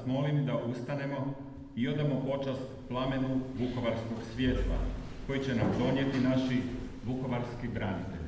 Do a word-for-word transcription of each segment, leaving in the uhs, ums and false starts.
molim da ustanemo i odamo počast plamenu vukovarskog svjetla, koji će nam donijeti naši vukovarski branitelji.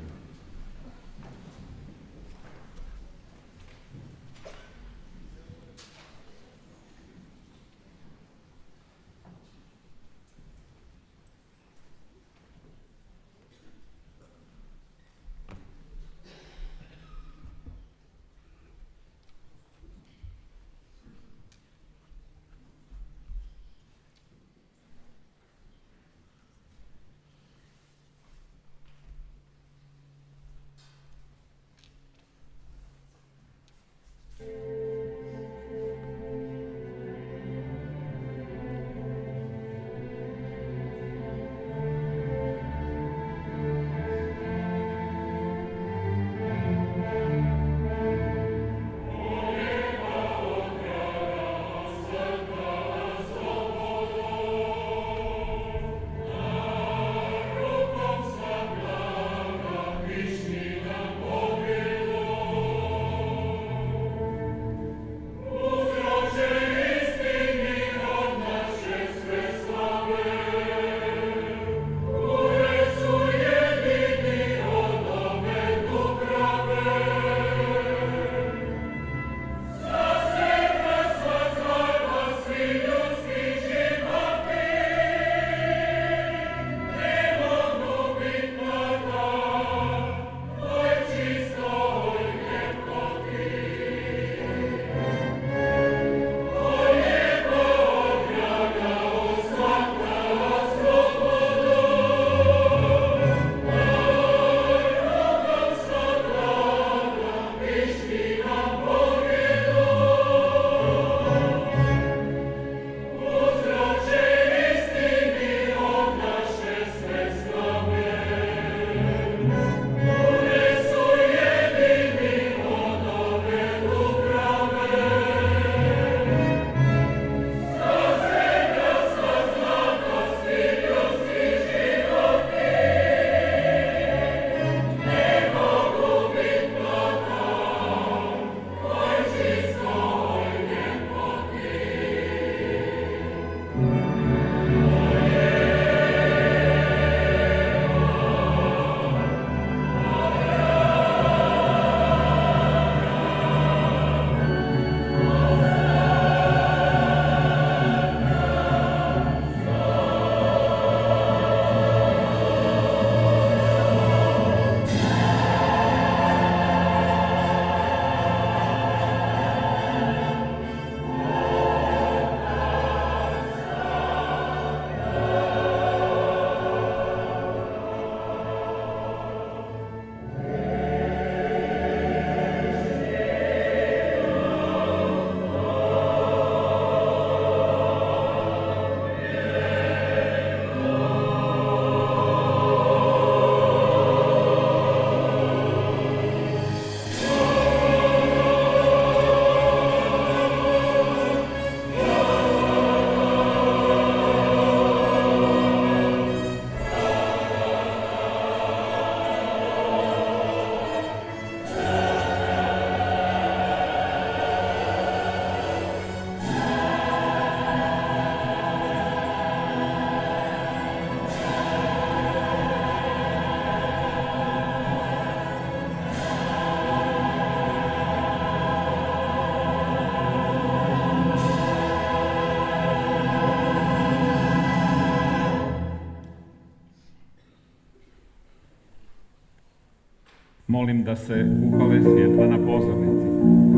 Molim da se upale svjetla na pozornici.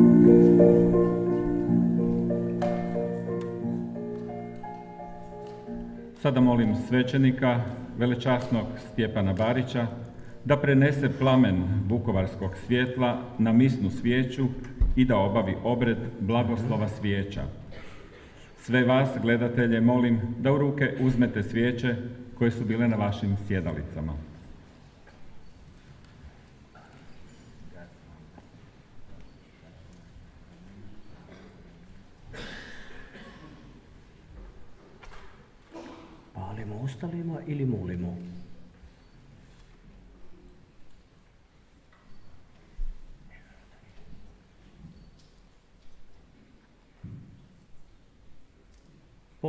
Sada molim svećenika, velečasnog Stjepana Barića, da prenese plamen vukovarskog svjetla na misnu svijeću i da obavi obred blagoslova svijeća. Sve vas, gledatelje, molim da u ruke uzmete svijeće koje su bile na vašim sjedalicama. Palimo ostalima ili molimo?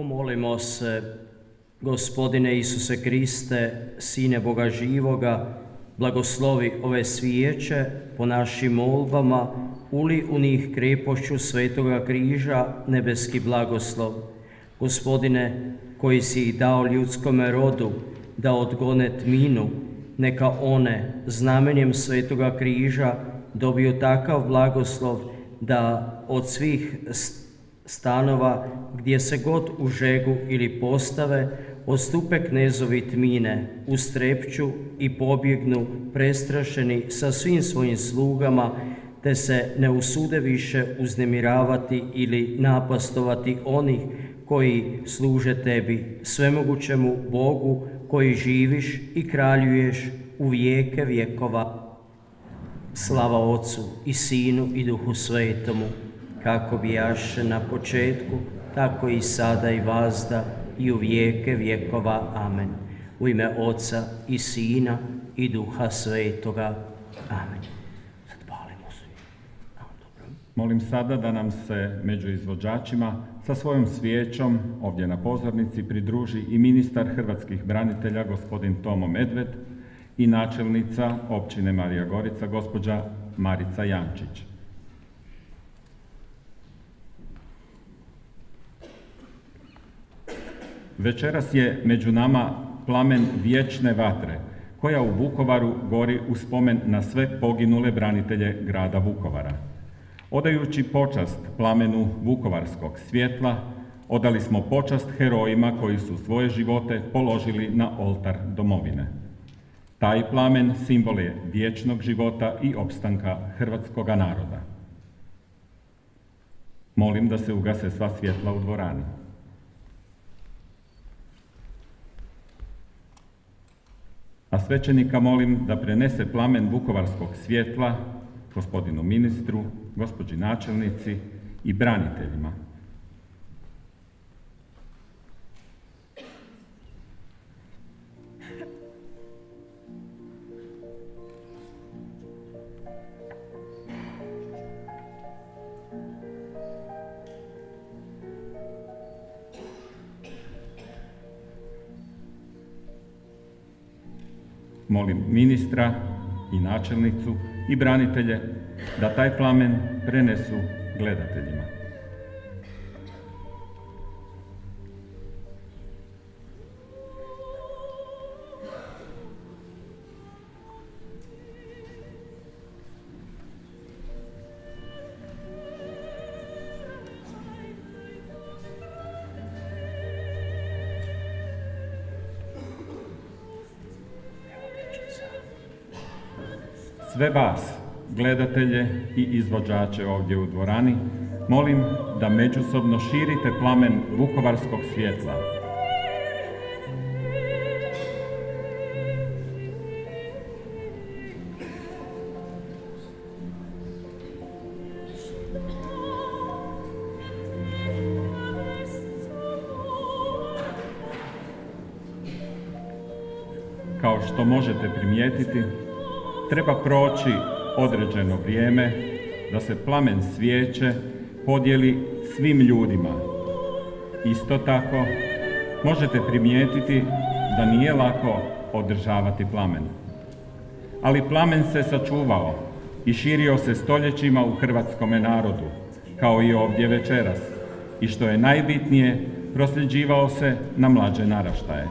Pomolimo se. Gospodine Isuse Kriste, Sine Boga živoga, blagoslovi ove svijeće po našim molbama, uli u njih krepošću Svetoga križa nebeski blagoslov. Gospodine, koji si ih dao ljudskome rodu da odgone tminu, neka one znamenjem Svetoga križa dobiju takav blagoslov da od svih stanova gdje se god u žegu ili postave odstupe knezovi tmine, ustrepću i pobjegnu prestrašeni sa svim svojim slugama, te se ne usude više uznemiravati ili napastovati onih koji služe tebi, svemogućemu Bogu, koji živiš i kraljuješ u vijeke vjekova. Slava Otcu i Sinu i Duhu Svetomu, kako bijaše na početku, tako i sada i vazda i u vijeke vjekova. Amen. U ime Oca i Sina i Duha Svetoga. Amen. Zapalimo svi. Molim sada da nam se među izvođačima sa svojom svijećom ovdje na pozornici pridruži i ministar hrvatskih branitelja gospodin Tomo Medved i načelnica općine Marija Gorica gospođa Marica Jančić. Večeras je među nama plamen vječne vatre, koja u Vukovaru gori u spomen na sve poginule branitelje grada Vukovara. Odajući počast plamenu vukovarskog svjetla, odali smo počast herojima koji su svoje živote položili na oltar domovine. Taj plamen simbol je vječnog života i opstanka hrvatskoga naroda. Molim da se ugase sva svjetla u dvorani. A svećenika molim da prenese plamen vukovarskog svjetla gospodinu ministru, gospođi načelnici i braniteljima. Molim ministra i načelnicu i branitelje da taj plamen prenesu gledateljima. Sve vas, gledatelje i izvođače ovdje u dvorani, molim da međusobno širite plamen vukovarskog svjetla. Kao što možete primijetiti, treba proći određeno vrijeme da se plamen svijeće podijeli svim ljudima. Isto tako, možete primijetiti da nije lako održavati plamen. Ali plamen se sačuvao i širio se stoljećima u hrvatskome narodu, kao i ovdje večeras, i što je najbitnije, prosljeđivao se na mlađe naraštaje.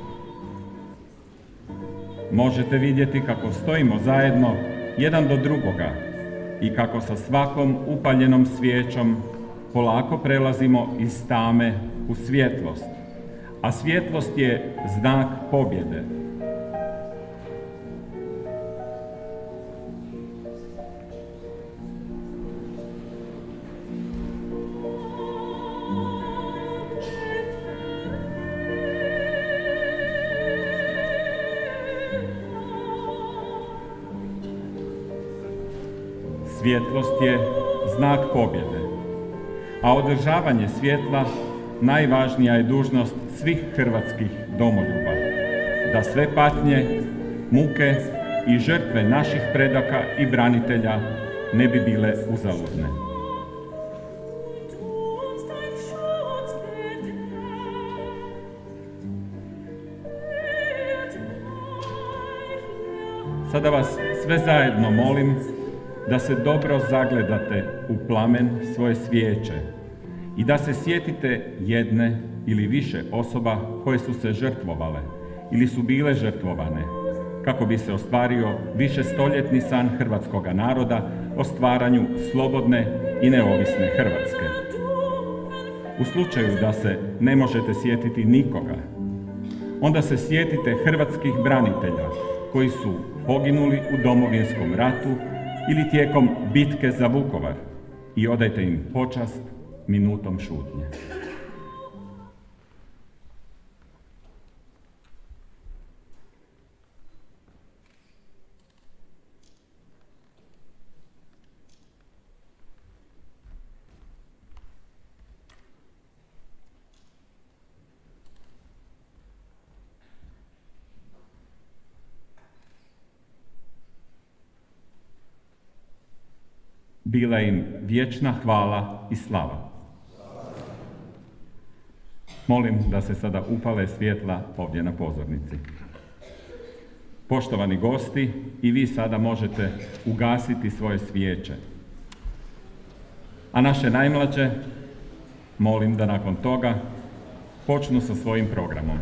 Možete vidjeti kako stojimo zajedno jedan do drugoga i kako sa svakom upaljenom svijećom polako prelazimo iz tame u svjetlost, a svjetlost je znak pobjede. Svjetlost je znak pobjede, a održavanje svjetla najvažnija je dužnost svih hrvatskih domoljuba, da sve patnje, muke i žrtve naših predaka i branitelja ne bi bile uzaludne. Sada vas sve zajedno molim da se dobro zagledate u plamen svoje svijeće i da se sjetite jedne ili više osoba koje su se žrtvovale ili su bile žrtvovane, kako bi se ostvario višestoljetni san hrvatskoga naroda o stvaranju slobodne i neovisne Hrvatske. U slučaju da se ne možete sjetiti nikoga, onda se sjetite hrvatskih branitelja koji su poginuli u Domovinskom ratu ili tijekom bitke za Vukovar i odajte im počast minutom šutnje. Bila im vječna hvala i slava. Molim da se sada upale svjetla ovdje na pozornici. Poštovani gosti, i vi sada možete ugasiti svoje svijeće. A naše najmlađe molim da nakon toga počnu sa svojim programom.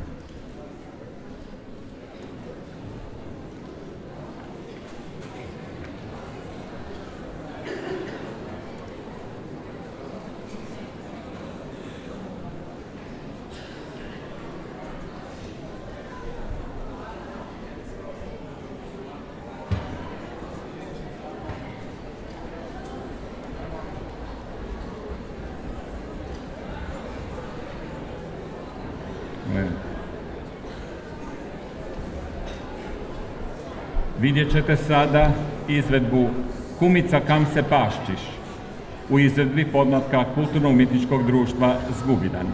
Vidjet ćete sada izvedbu Kumica kam se paščiš u izvedbi podmlatka Kulturno-umjetničkog društva Zgubidan.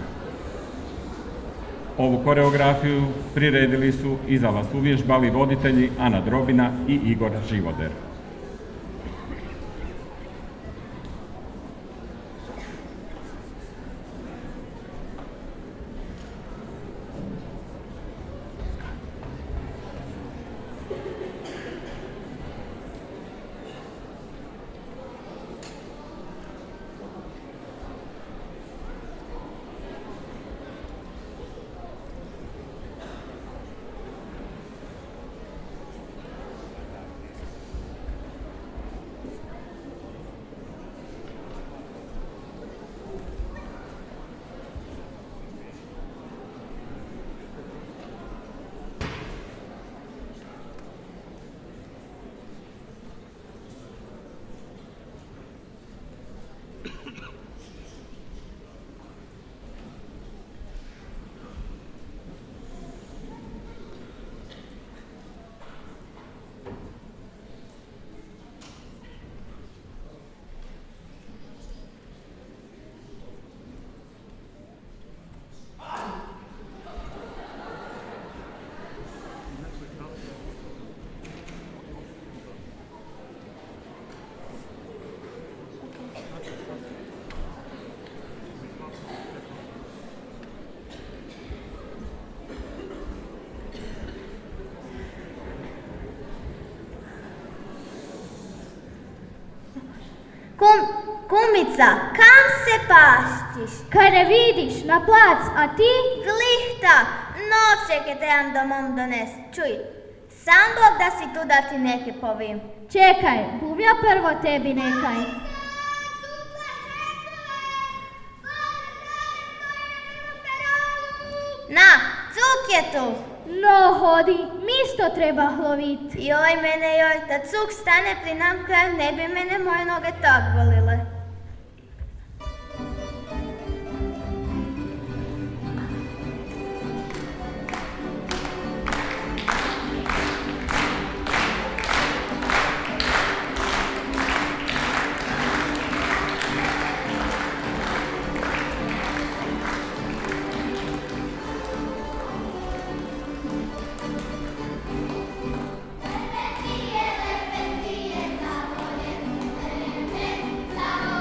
Ovu koreografiju priredili su i za vas uvježbali voditelji Ana Drobina i Igor Živoder. Kum, kumica, kam se paščiš? Kaj ne vidiš, na plac, a ti? Glihta, novčeke trebam domom donest. Čuj, sam Bog da si tu da ti neke povim. Čekaj, bum ja prvo tebi nekaj. Na, cuk je tu. No, hodi, misto treba hlovit. Joj mene, joj, da cuk stane pri nam krajem, ne bi mene moje noge tak bolile. Sa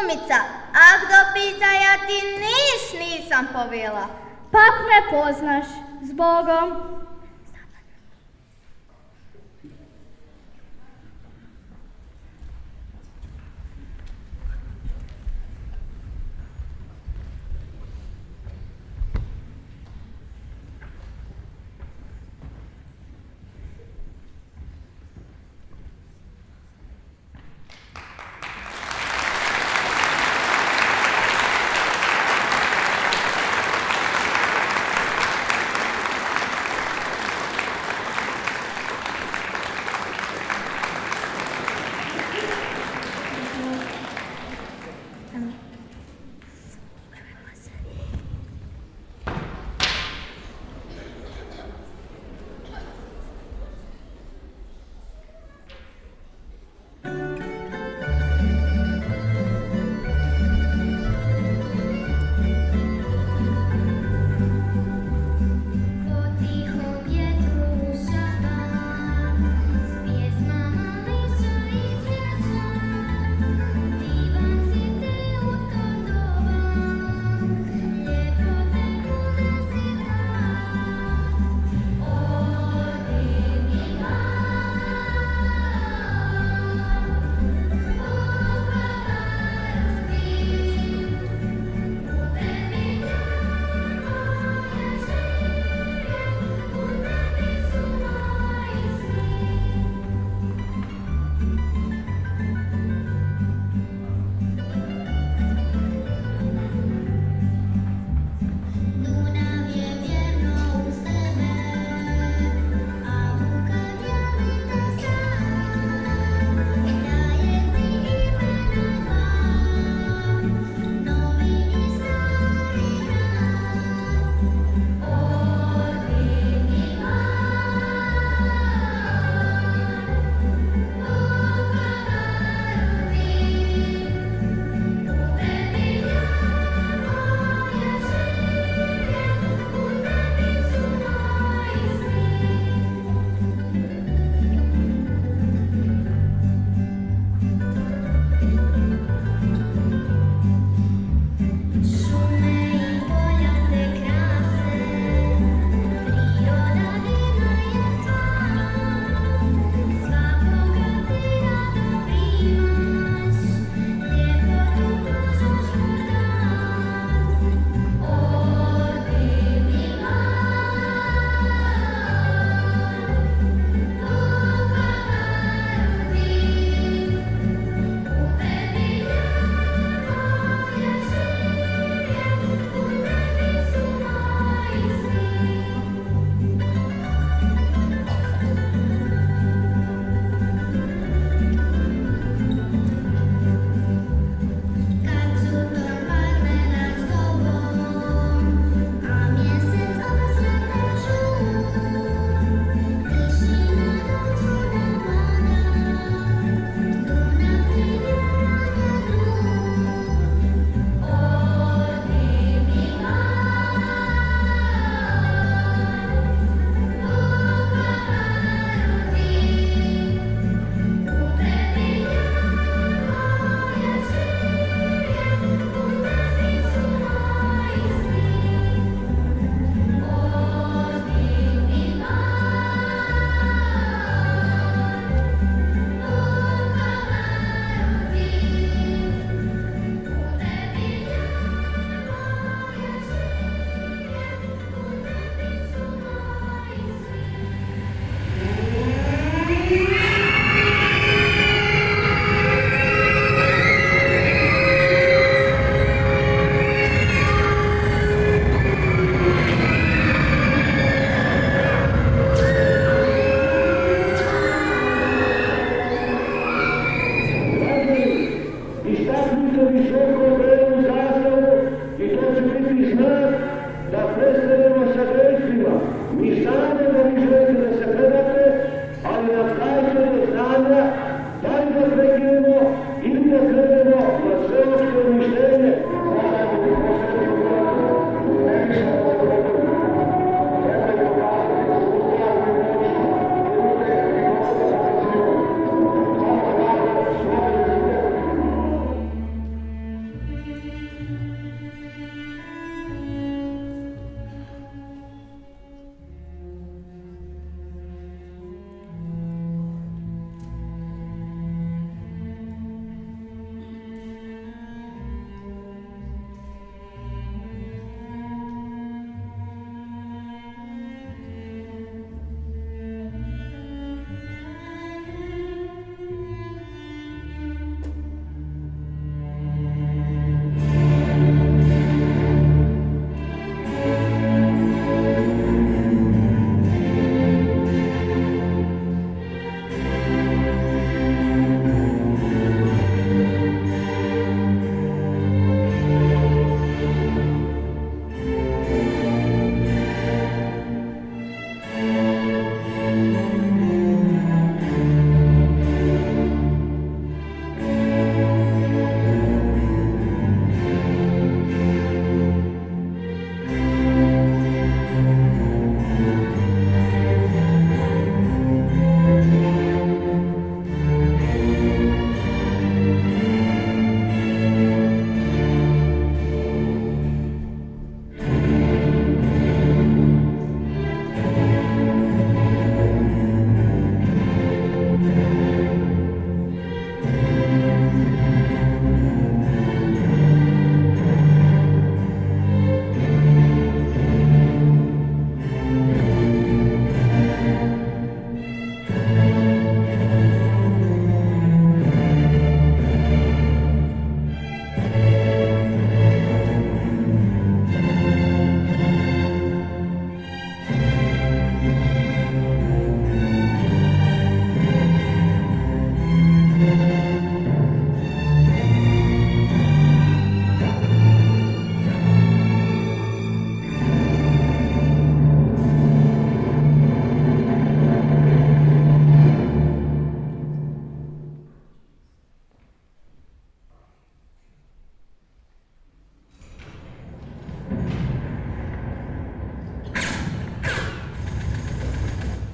kumica, a kdo pita ja ti niš nisam povijela. Pak me poznaš, s Bogom.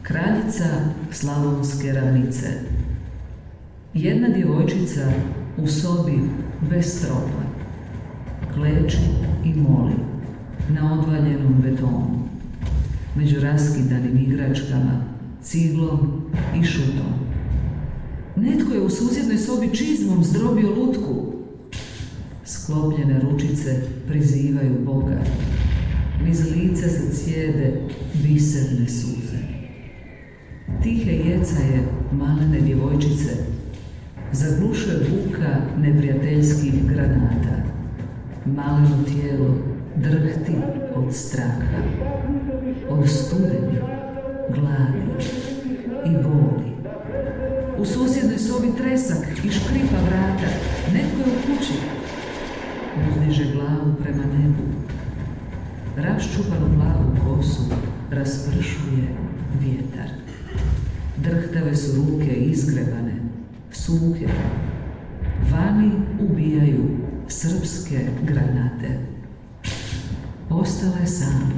Kraljica slavonske ravnice. Jedna djevojčica u sobi bez stropa kleči i moli na odvaljenom betonu, među raskidanim igračkama, ciglom i šutom. Netko je u susjednoj sobi čizmom zdrobio lutku. Sklopljene ručice prizivaju Boga. Niz lica se cijede biserne suze. Tihe jecaje malene djevojčice zaglušuje buka neprijateljskih granata. Maleno tijelo drhti od straha, od studeni, gladi i boli. U susjednoj sobi tresak i škripa vrata. Netko je u kući. Uzdiže glavu prema nebu. Raščupanu plavu kosu raspršuje vjetar. Drhtave su ruke izgrebane, suhe. Vani ubijaju srpske granate. Ostala je sama.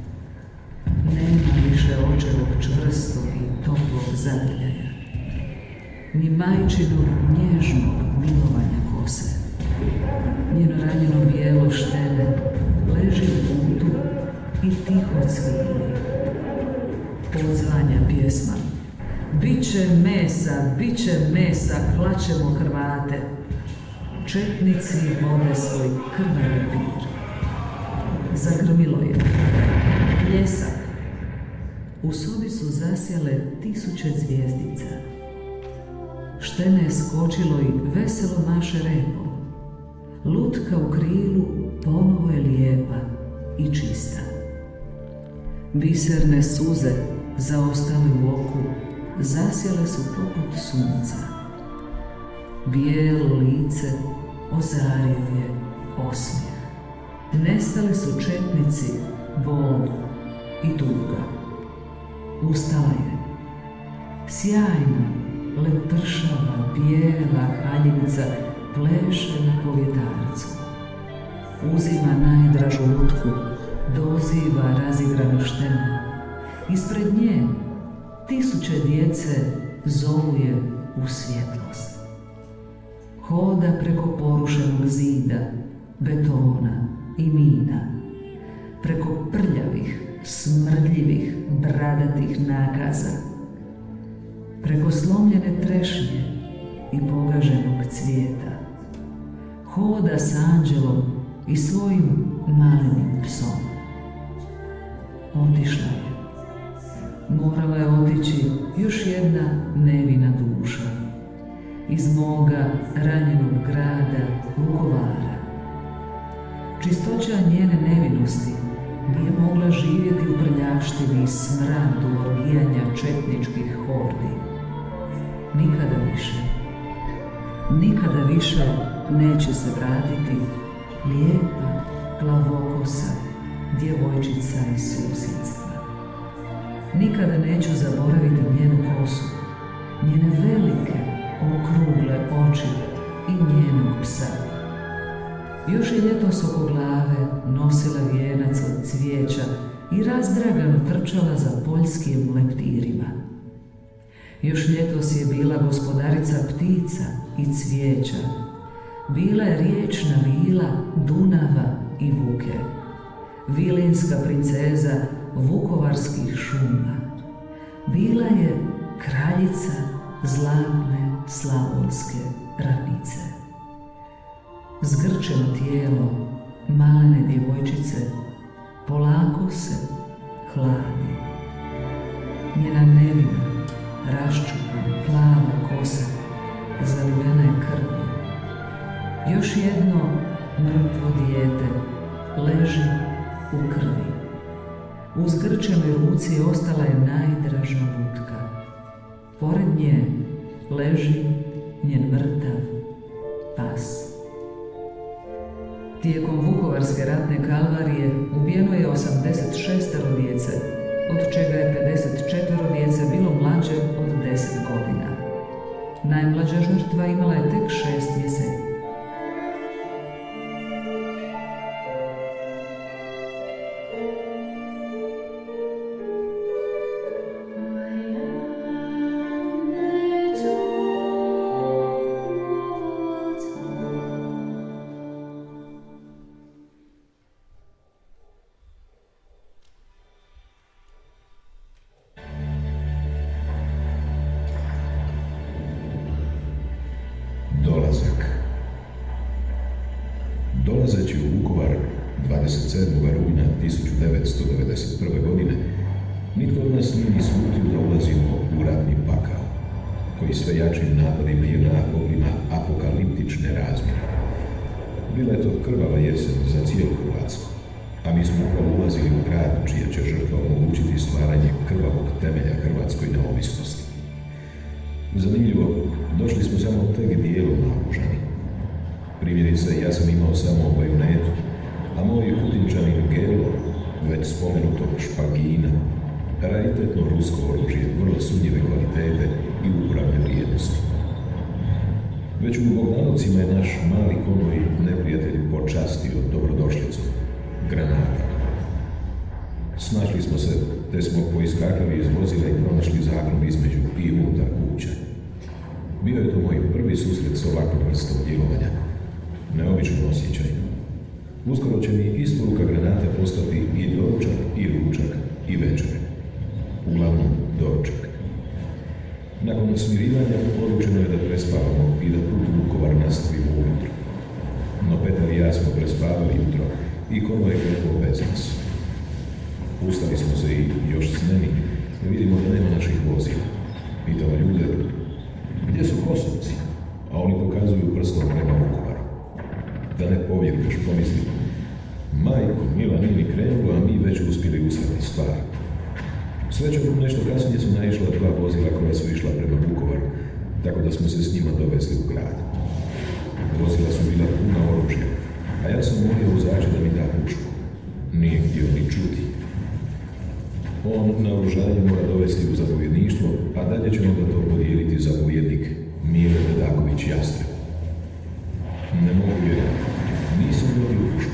Nema više očevog čvrstog i toplog zagrljaja, ni majčinog nježnog milovanja kose. Njeno ranjeno bijelo štene leži u putu i tiho cvili. Odzvanja pjesma. Biće mesa, biće mesa, hlaćemo Hrvate. Četnici vode svoj krvavi pir. Zagrmilo je. Pljesak. U sobi su zasjale tisuće zvijezdica. Štene je skočilo i veselo maše repom. Lutka u krilu ponovo je lijepa i čista. Biserne suze zaostale u oku zasjele su poput sunca. Bijelo lice ozario je osmijeh. Nestali su četnici, bol i tuga. Ustala je. Sjajna, lepršava, bijela haljinica pleše na povjetarcu. Uzima najdražu lutku, doziva razigranu štenu. Ispred nje tisuće djece zovu je u svjetlost. Hoda preko porušenog zida, betona i mina, preko prljavih, smrdljivih, bradatih nakaza, preko slomljene trešnje i pogaženog cvijeta. Hoda s anđelom i svojim malenim psom. Otišla je. Morala je otići još jedna nevina duša iz moga ranjenog grada Vukovara. Čistoća njene nevinosti nije mogla živjeti u prljavštini i smradu orgijanja četničkih hordi. Nikada više, nikada više neće se vratiti lijepa, plavokosa djevojčica iz susjedstva. Nikada neću zaboraviti njenu kosu, njene velike, okrugle oči i njenog psa. Još je ljetos oko glave nosila vijenac od cvijeća i razdragano trčala za poljskim leptirima. Još ljetos je bila gospodarica ptica i cvijeća. Bila je riječna vila Dunava i Vuke. Vilinska princeza vukovarskih šuma. Bila je kraljica zlatne slavonske ravnice. Zgrčeno tijelo malene djevojčice polako se hladi. Njena nevina, raščupana, plava kosa zalivena je krvlju. Još jedno mrtvo dijete leži u krvi. U zgrčenoj ruci ostala je najdraža lutka. Pored nje leži njen mrtav pas. Tijekom vukovarske ratne kalvarije ubijeno je osamdeset šest djece, od čega je pedeset četiri djece bilo mlađe od deset godina. Najmlađa žrtva imala je tek šest mjeseci. dolazeći u Vukovar dvadeset sedmog rujna tisuću devetsto devedeset prve. godine, nitko od nas nije ni slutio da ulazimo u ratni pakao, koji sve jačim napadima i poprima apokaliptične razmjere. Bila je to krvava jesen za cijelu Hrvatsku, a mi smo upravo ulazili u grad čija će žrtva omogućiti stvaranje krvavog temelja hrvatskoj neovisnosti. Zanimljivo, došli smo samo tek dijelom naoružani. Primjerice, ja sam imao samo bajonetu, a moj Kutinčanin Gelo, već spomenutog špagina, raritetno rusko oružje, vrlo sumnjive kvalitete i uporabne vrijednosti. Već u Bogdanovcima je naš mali konvoj neprijatelj počastio dobrodošlicom, granata. Snašli smo se, te smo poiskakali iz vozila i pronašli zagrub između i unutar kuće. Bio je to moj prvi susret s ovakvom vrstom djelovanja. Neobičan osjećaj. Uskoro će mi isporuka granata postati i doručak, i ručak, i večere. Uglavnom, doručak. Nakon smirivanja odlučeno je da prespavamo i da put u Vukovar nastavimo ujutro. No Petar i ja smo prespavali jutro i konvoj je krenuo bez nas. Ustali smo se i još sneni, vidimo da nema naših vozila. Pitamo ljude, gdje su Kosovci? A oni pokazuju prstom prema Vukovaru. Da ne povjeruješ, pomisli, majko, Mila nije ni krenulo, a mi već uspjeli usrati stvar. Srećom, nešto kasnije su naišla dva vozila koja su išla prema Vukovaru, tako da smo se s njima dovezli u grad. Vozila su bila puna oružja, a ja sam molio vozača da mi da pušku. Nije htio ni čuti. On naoružanje mora dovesti u zapovjedništvo, a dalje ćemo da to podijeliti zapovjednik Mile Dedaković Jastreb. Ne mogu vjerovati, nisam dobio pušku.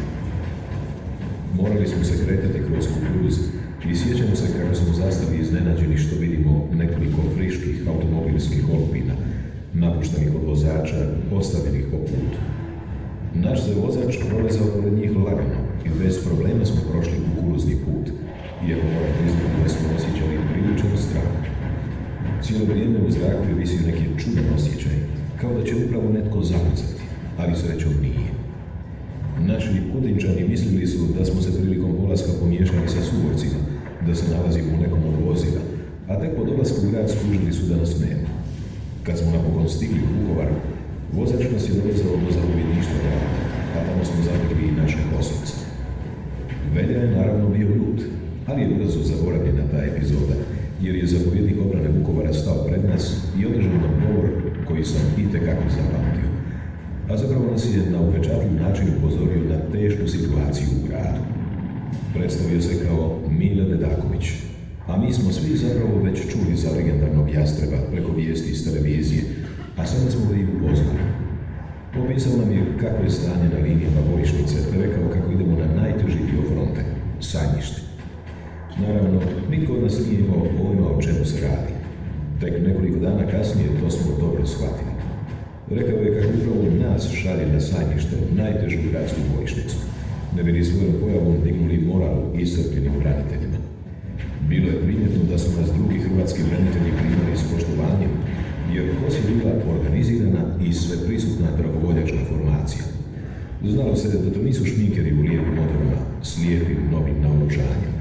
Morali smo se kretati kroz kukuruz i sjećam se kako smo zastali iznenađeni što vidimo nekoliko friških automobilskih olupina, napuštenih od vozača, postavljenih po putu. Naš se vozač prolazao pored njih lagano i bez problema smo prošli kukuruzni put, iako moram priznati da smo osjećali priličan strah. Cijelo vrijeme u zraku je visio neki čudan osjećaj, kao da će upravo netko zapucati, ali srećom nije. Naši Kutinčani mislili su da smo se prilikom polaska pomiješali sa suborcima, da se nalazimo u nekom od vozila, a tek po dolasku u grad skužili su da nas nema. Kad smo napokon stigli u Vukovar, vozač nas je dovezao do zapovjedništva grada, a tamo smo zatekli i naše Kosovce. Velja je naravno bio ljut, ali je brzo zaboravljena ta epizoda, jer je zapovjednik obrane Vukovara stao pred nas i održao nam govor koji sam itekako zapamtio. A zapravo nas je na upečatljiv način upozorio na tešku situaciju u gradu. Predstavio se kao Mile Dedaković, a mi smo svi zapravo već čuli za legendarnog Jastreba preko vijesti iz televizije, a sada smo ga i upoznali. Opisao nam je kako je stanje na linijama bojišnice, te rekao kako idemo na najteži dio fronte, Sajmište. Naravno, nitko od nas nije imao pojma o čemu se radi. Tek nekoliko dana kasnije to smo dobro shvatili. Rekao je kako upravo nas šalje na Sajmište, najtežu gradsku bojišnicu, ne bi li svojom pojavom dignuli moral iscrpljenim braniteljima. Bilo je primjetno da su nas drugi hrvatski branitelji primali s poštovanjem, jer Kos je bila organizirana i sveprisutna dragovoljačka formacija. Znalo se da to nisu šminkeri u lijepim odorama, slijepim novim naoružanjem.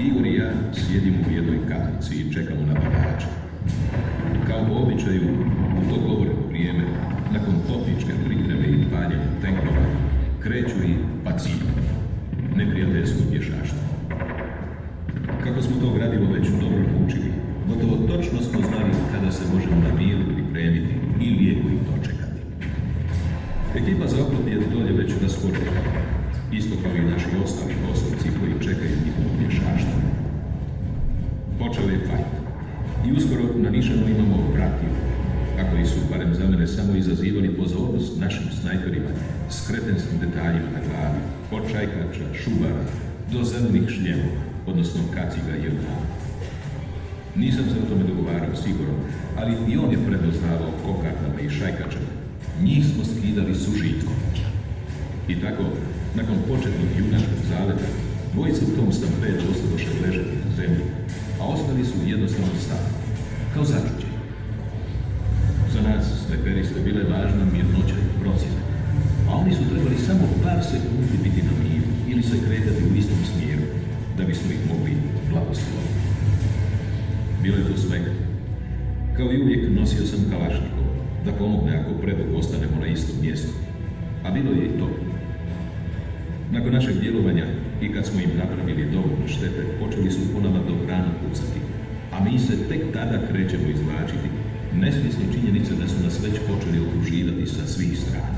Igor i ja sjedimo u jednoj kaplici i čekamo na bagače. Kao po običaju, u to govoreno vrijeme, nakon topničke pripreme i paljenja tenkova, kreću i paciji, neprijateljsko pješaštvo. Kako smo to gradivo već dobro naučili, gotovo točno smo znali kada se možemo na miru pripremiti i lijepo ih dočekati. Ekipa za oklop je dolje već raspoređena, isto kao i naši ostali kosovci koji čekaju njihovo pješaštvo. Počeo je fajt i uskoro na nišanu imamo pratiju, a koji su, barem za mene, samo izazivali pozornost našim snajperima s kretenskim detaljima na glavi, od čajkača, šubara, do zelenih šljemova, odnosno kaciga i jedna. Nisam se o tome dogovarao s Igorom, ali i on je prepoznavao kokardama i šajkačama. Njih smo skidali s užitkom. I tako, nakon početnog junačkog zaleta, dvojice u tom stampedu ostadoše ležati na zemlji, a ostali su jednostavno stali, kao začuđeni. Za nas, snajperiste, bile važna mirnoća i procjena, a oni su trebali samo par sekundi biti na miru ili se kretati u istom smjeru, da bismo ih mogli blagosloviti. Bilo je to svega. Kao i uvijek nosio sam kalašnikov, da pomogne ako predugo ostanemo na istom mjestu. A bilo je i to. Nakon našeg djelovanja i kad smo im napravili dovoljno štete, počeli su po nama dobrano pucati, a mi se tek tada krećemo izvlačiti, nesvjesni činjenice da su nas već počeli okruživati sa svih strana.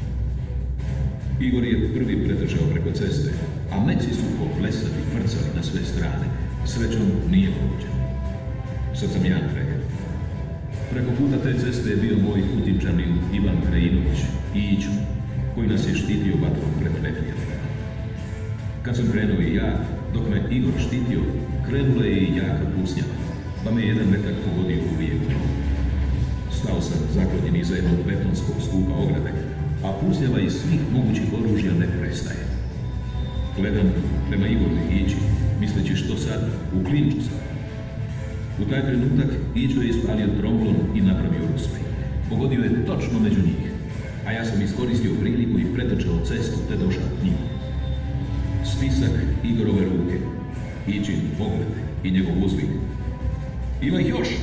Igor je prvi pretrčao preko ceste, a meci su poplesali, frcali na sve strane. Srećom nije pogođen. Sad sam ja kraj. Preko puta te ceste je bio moj Kutinčanin Ivan Krajinović, Iću, koji nas je štitio vatrom pred neprijateljima. Kad sam krenuo i ja, dok me Igor štitio, krenula je i jaka pucnjava, pa me jedan metak pogodio u lijevu nogu. Stao sam zaklonjen iza jednog betonskog stupa ograde, a pucnjava iz svih mogućih oružja ne prestaje. Gledam prema Igoru i Ići, misleći što sad, u klinču sam. U taj trenutak Ićo je ispalio tromblon i napravio uspjeh. Pogodio je točno među njih, a ja sam iskoristio priliku i pretrčao cestu te došao k njima. Stisak Igorove ruke, Ićin pogled i njegov uzvik. Ima ih još!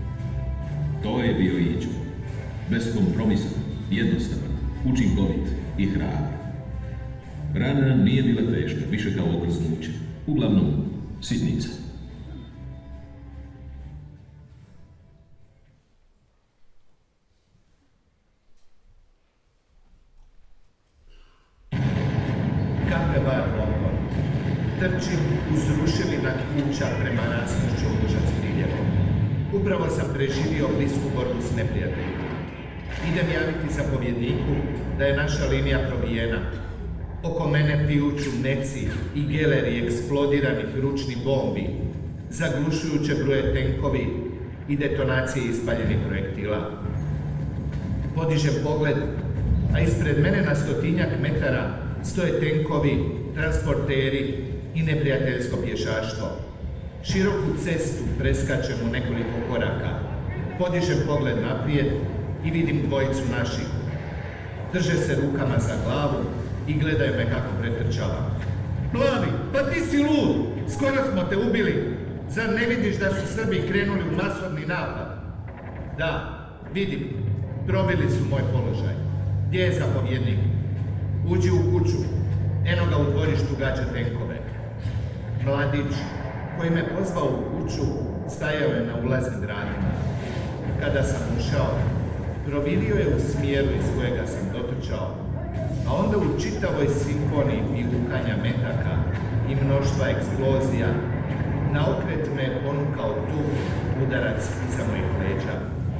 To je bio Ićo. Beskompromisan, jednostavan, učinkovit i hrabar. Rana nije bila teška, više kao okrznuće. Uglavnom, sitnica. Trčim uz ruševina kuća prema nasmrću Oboža Cviljevo. Upravo sam preživio blisku borbu s neprijateljima. Idem javiti zapovjedniku da je naša linija probijena. Oko mene pijuću meci i geleri eksplodiranih ručnih bombi, zaglušujuće bruje tenkovi i detonacije ispaljenih projektila. Podižem pogled, a ispred mene na stotinjak metara stoje tenkovi, transporteri i neprijateljsko pješaštvo. Široku cestu preskačem u nekoliko koraka. Podižem pogled naprijed i vidim dvojicu naših. Drže se rukama za glavu i gledaju me kako pretrčavam. Plavi, pa ti si lud! Skoro smo te ubili! Zar ne vidiš da su Srbi krenuli u masovni napad? Da, vidim. Probili su moj položaj. Gdje je zapovjednik? Uđi u kuću. Eno ga u dvorištu gađa tenkove. Mladić, koji me pozvao u kuću, stajao je na ulaznim vratima. Kada sam ušao, provirio je u smjeru iz kojega sam dotrčao, a onda u čitavoj simfoniji pijukanja metaka i mnoštva eksplozija, naokret me ponukao tu udarac iza mojih leđa.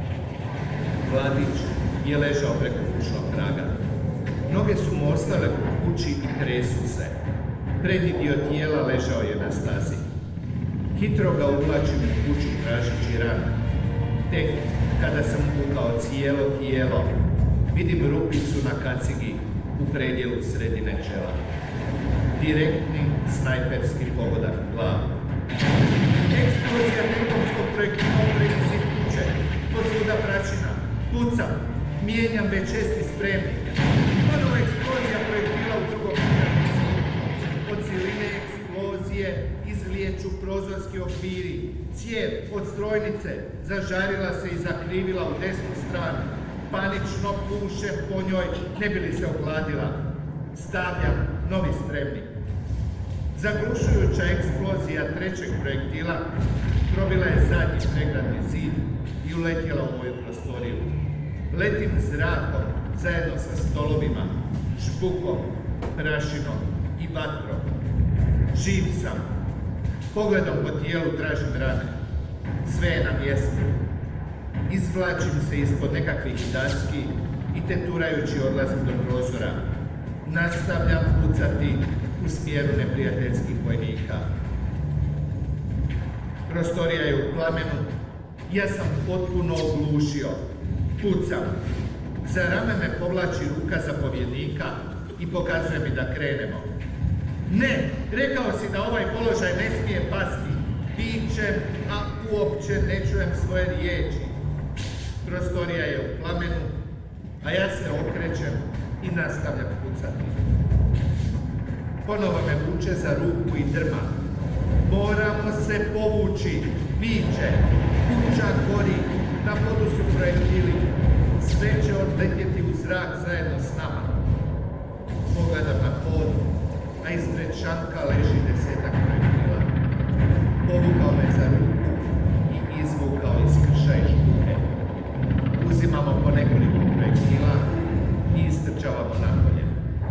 Mladić je ležao preko kućnog praga. Noge su mu ostale u kući i tresu se. Prednji dio tijela ležao je na stazi. Hitro ga uvlačim u kuću tražeći ranu. Tek kada sam pukao cijelo tijelo, vidim rupicu na kacigi u predjelu sredine čela. Direktni snajperski pogodak u glavu. Eksplozija tenkovskog projektila u prednji zid kuće. Posvuda prašina. Pucam. Mijenjam već šesti spremnik. Ponovo eksplozija projektila u drugom zidu. Od siline eksplozije je izliječu prozorski okviri, cijev od strojnice zažarila se i zakrivila u desnu stranu. Panično pušem po njoj, ne bi li se ohladila. Stavljam novi spremnik. Zaglušujuća eksplozija trećeg projektila probila je zadnji pregradni zid i uletjela u moju prostoriju. Letim zrakom zajedno sa stolovima, žbukom, prašinom i vatrom. Živ sam. Pogledom po tijelu tražim rane. Sve je na mjestu. Izvlačim se ispod nekakvih daski i teturajući odlazim do prozora. Nastavljam pucati u smjeru neprijateljskih vojnika. Prostorija je u plamenu. Ja sam potpuno oglušio. Pucam. Za rame me povlači ruka zapovjednika i pokazuje mi da krenemo. Ne, rekao si da ovaj položaj ne smije pasti. Vičem, a uopće ne čujem svoje riječi. Prostorija je u plamenu, a ja se okrećem i nastavljam pucati. Ponovo me vuče za ruku i drma. Moramo se povući, viče. Kuća gori, na podu su projektili. Sve će odletjeti u zrak zajedno s nama. Pogledam na pod, a ispred šanka leži desetak projektila. Povukao me za ruku i izvukao iz krša i žbuke. Uzimamo po nekoliko projektila i istrčavamo napolje.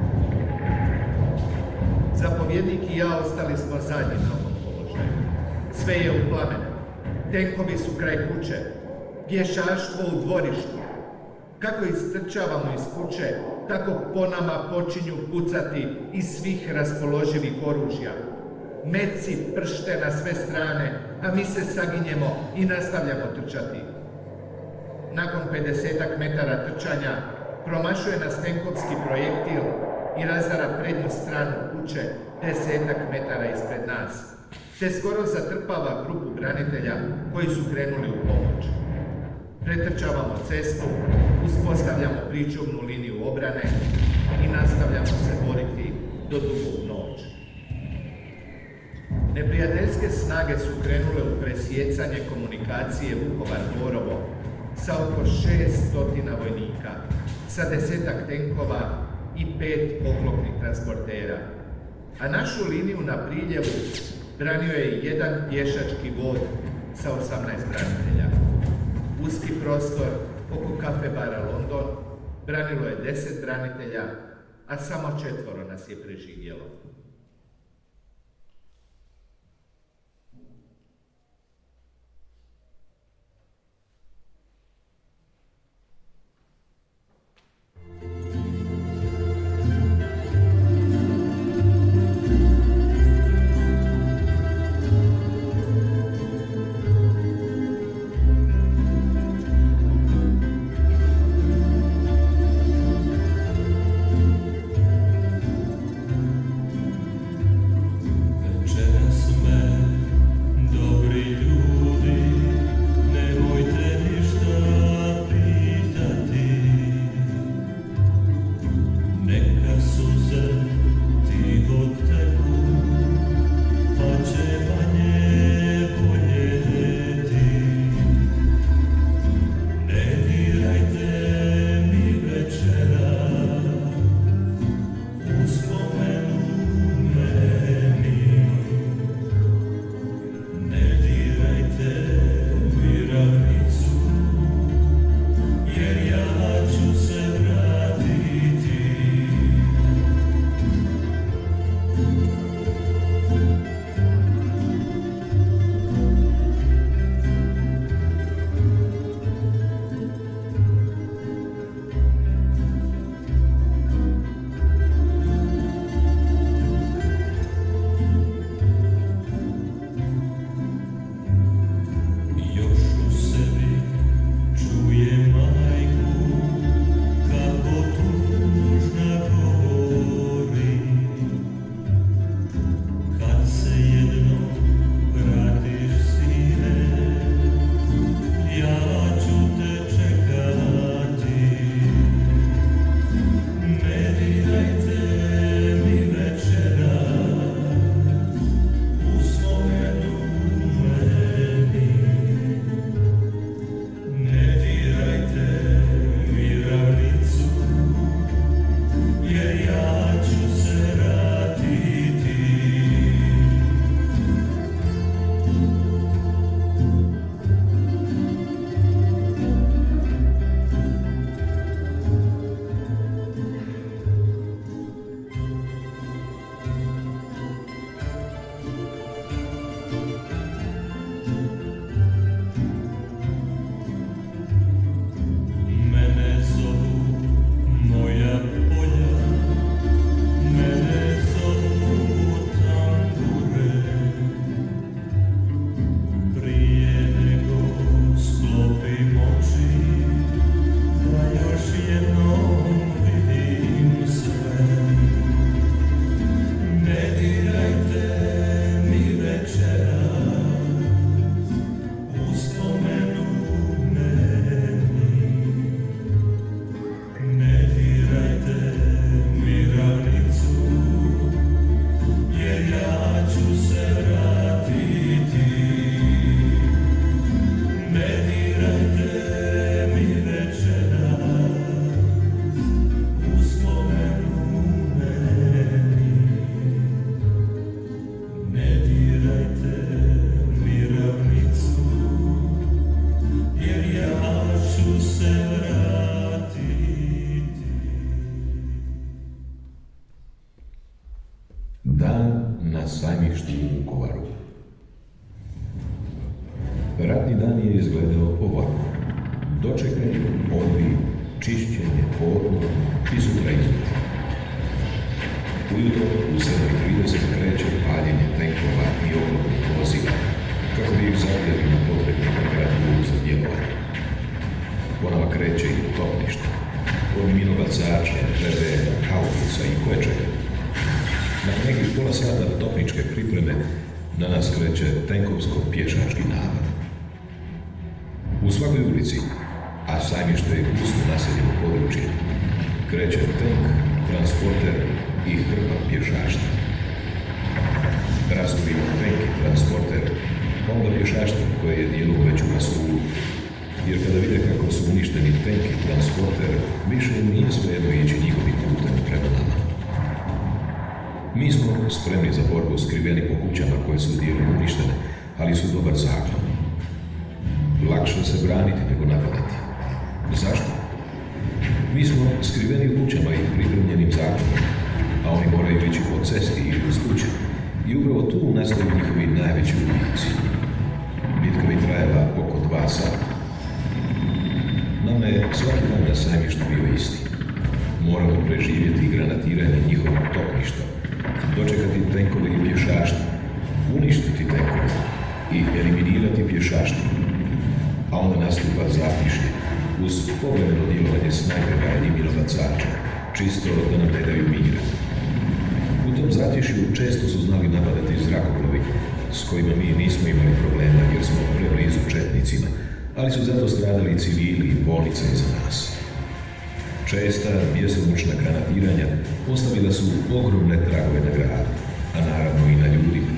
Zapovjednik i ja ostali smo zadnji na ovom položaju. Sve je u plamenu. Tenkovi su kraj kuće. Pješaštvo u dvorištu. Kako istrčavamo iz kuće, tako po nama počinju pucati iz svih raspoloživih oružja. Meci pršte na sve strane, a mi se saginjemo i nastavljamo trčati. Nakon pedesetak metara trčanja promašuje nas tenkovski projektil i razara prednju stranu kuće desetak metara ispred nas, te skoro zatrpava grupu branitelja koji su krenuli u pomoć. Pretrčavamo cestu, uspostavljamo pričuvnu liniju obrane i nastavljamo se boriti do dugo u noć. Neprijateljske snage su krenule u presjecanje komunikacije Vukovar-Borovo sa oko šest stotina vojnika, sa desetak tenkova i pet oklopnih transportera, a našu liniju na priljevu branio je jedan pješački vod sa osamnaest branitelja. Uski prostor oko kafe bara London branilo je deset branitelja, a samo četvoro nas je preživjelo. na sajmištu u Vukovaru. Ratni dan je izgledao ovako. Dočekaj, odbij, čišćenje, podno i sutra izbor. Ujutro u sedam i trideset kreće paljenje tenkova i oklopnih vozila, kako bi ih zavljali na potrebnu temperaturu za djelovanje. Ponova kreće i topništvo, od minobacača, ževera, haubica i koječega. Nakon nekih pola sata topničke pripreme na nas kreće tenkovsko-pješački napad. U svakoj ulici, a sajmište je gusto naseljeno područje, kreće tank, transporter i hrpa pješaštva. Rasturimo tank i transporter, pa onda pješaštvo koje je dijelom već u rasulu, jer kada vide kako su uništeni tank i transporter, više nije svejedno ići njihovim putem prema nama. Mi smo spremni za borbu, skriveni po kućama koje su dijelom uništene, ali su dobar zaklon. Lakše se braniti nego napadati. Zašto? Mi smo skriveni u kućama i pripremljenim zaklonom, a oni moraju ići po cesti ili uz kuće. I upravo tu nastaju njihovi najveći ubici. Bitka bi trajala oko dva sata. Nama je svaki dan na sajmištu bio isti. Moramo preživjeti granatiranje njihovog topništva, dočekati tenkove i pješaštvo, uništiti tenkove i eliminirati pješaštvo. A onda nastupa zatišje uz povremeno djelovanje snajpera i minobacača, čisto da nam ne daju mira. U tom zatišju često su znali napadati zrakoplovi, s kojima mi nismo imali problema jer smo preblizu četnicima, ali su zato stradali civili i bolnice iza nas. Česta, bjesomučna granatiranja ostavila su ogromne tragove na gradu, a naravno i na ljudima.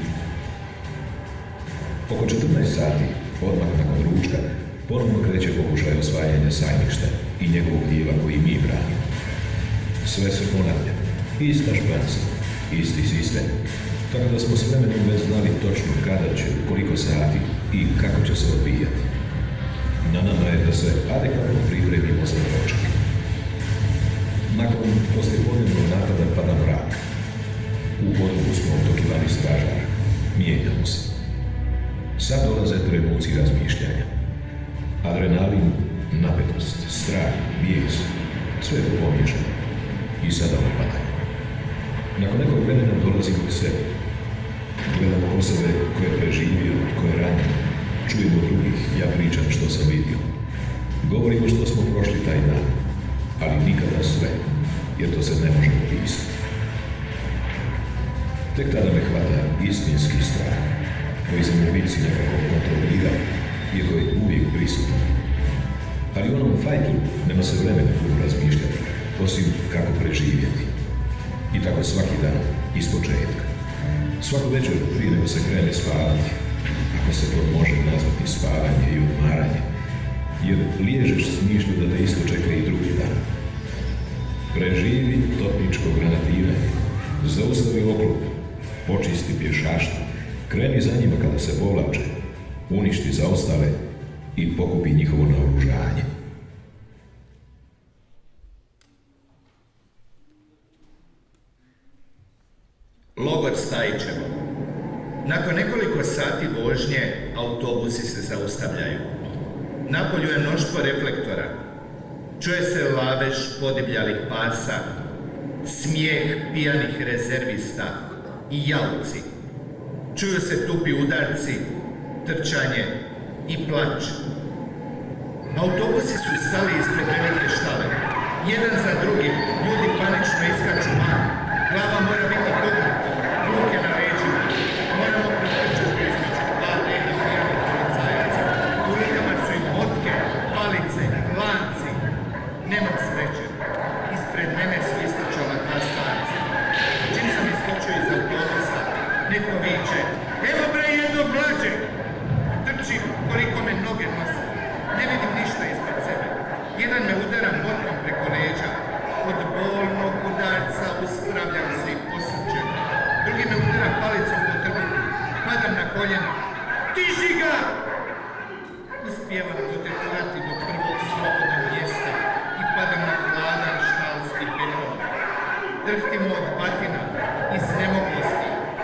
Oko četrnaest sati, odmah nakon ručka, ponovno kreće pokušaj osvajanja sajmišta i njegovog dijela koji mi branimo. Sve se ponavlja, ista španca, isti sistem, tako da smo s vremenom već znali točno kada će, koliko sati i kako će se odbijati. Na nama je da se adekvatno pripremimo za doček. Nakon poslijepodnevnog napada pada mrak. U podrugu smo očekivani stražara. Mijenjamo se. Sad dolaze trenuci razmišljanja. Adrenalin, napetost, strah, bijes, sve je to pomiješano. I sada opada. Nakon nekog vremena dolazimo k sebi. Gledamo ko sebe, ko je preživio, ko je ranjen. Čujemo drugih, ja pričam što sam vidio. Govorimo što smo prošli taj dan, ali nikada sve, jer to se ne može opisati. Tek tada me hvata istinski strah, koji se u bici nekako kontrolira, iako je uvijek prisutan. Ali u onom fajtu nema se vremena puno razmišljati, osim kako preživjeti. I tako svaki dan, iz početka. Svaku večer prije nego se krene spavati, ako se to može nazvati spavanje i odmaranje, jer liježeš s mišlju da te isto čeka i drugi dan. Preživi topničko granatiranje, zaustavi oklop, počisti pješaštvo, kreni za njima kada se povlače, uništi zaostale i pokupi njihovo naoružanje. Logor Stajićevo. Nakon nekoliko sati vožnje, autobusi se zaustavljaju. Napolju je mnoštvo reflektora. Čuje se lavež podivljalih pasa, smijeh pijanih rezervista i jauci. Čuju se tupi udarci, trčanje i plać. Autobusi su stali ispred velike štale. Jedan za drugim, ljudi panično iskaču van. Glava mora biti pokrenuta, ruke na leđima. Moramo pretrčati između dva reda pijanih policajaca. U rukama su im motke, palice, lanci. Nemam sreće. Ispred mene su istrčala dva starca. Čim sam iskočio iz autobusa, netko viče: "Evo bre jednog mlađeg!" Trčim koliko me noge nose. Ne vidim ništa ispred sebe. Jedan me udara motkom preko leđa. Od bolnog udarca uspravljam se i posrćem. Drugi me udara palicom po trbuhu. Padam na koljeno. "Diži ga!" Uspijevam doteturati do prvog slobodnog mjesta i padam na hladan štalski beton. Drhtimo od batina, iznemoglosti,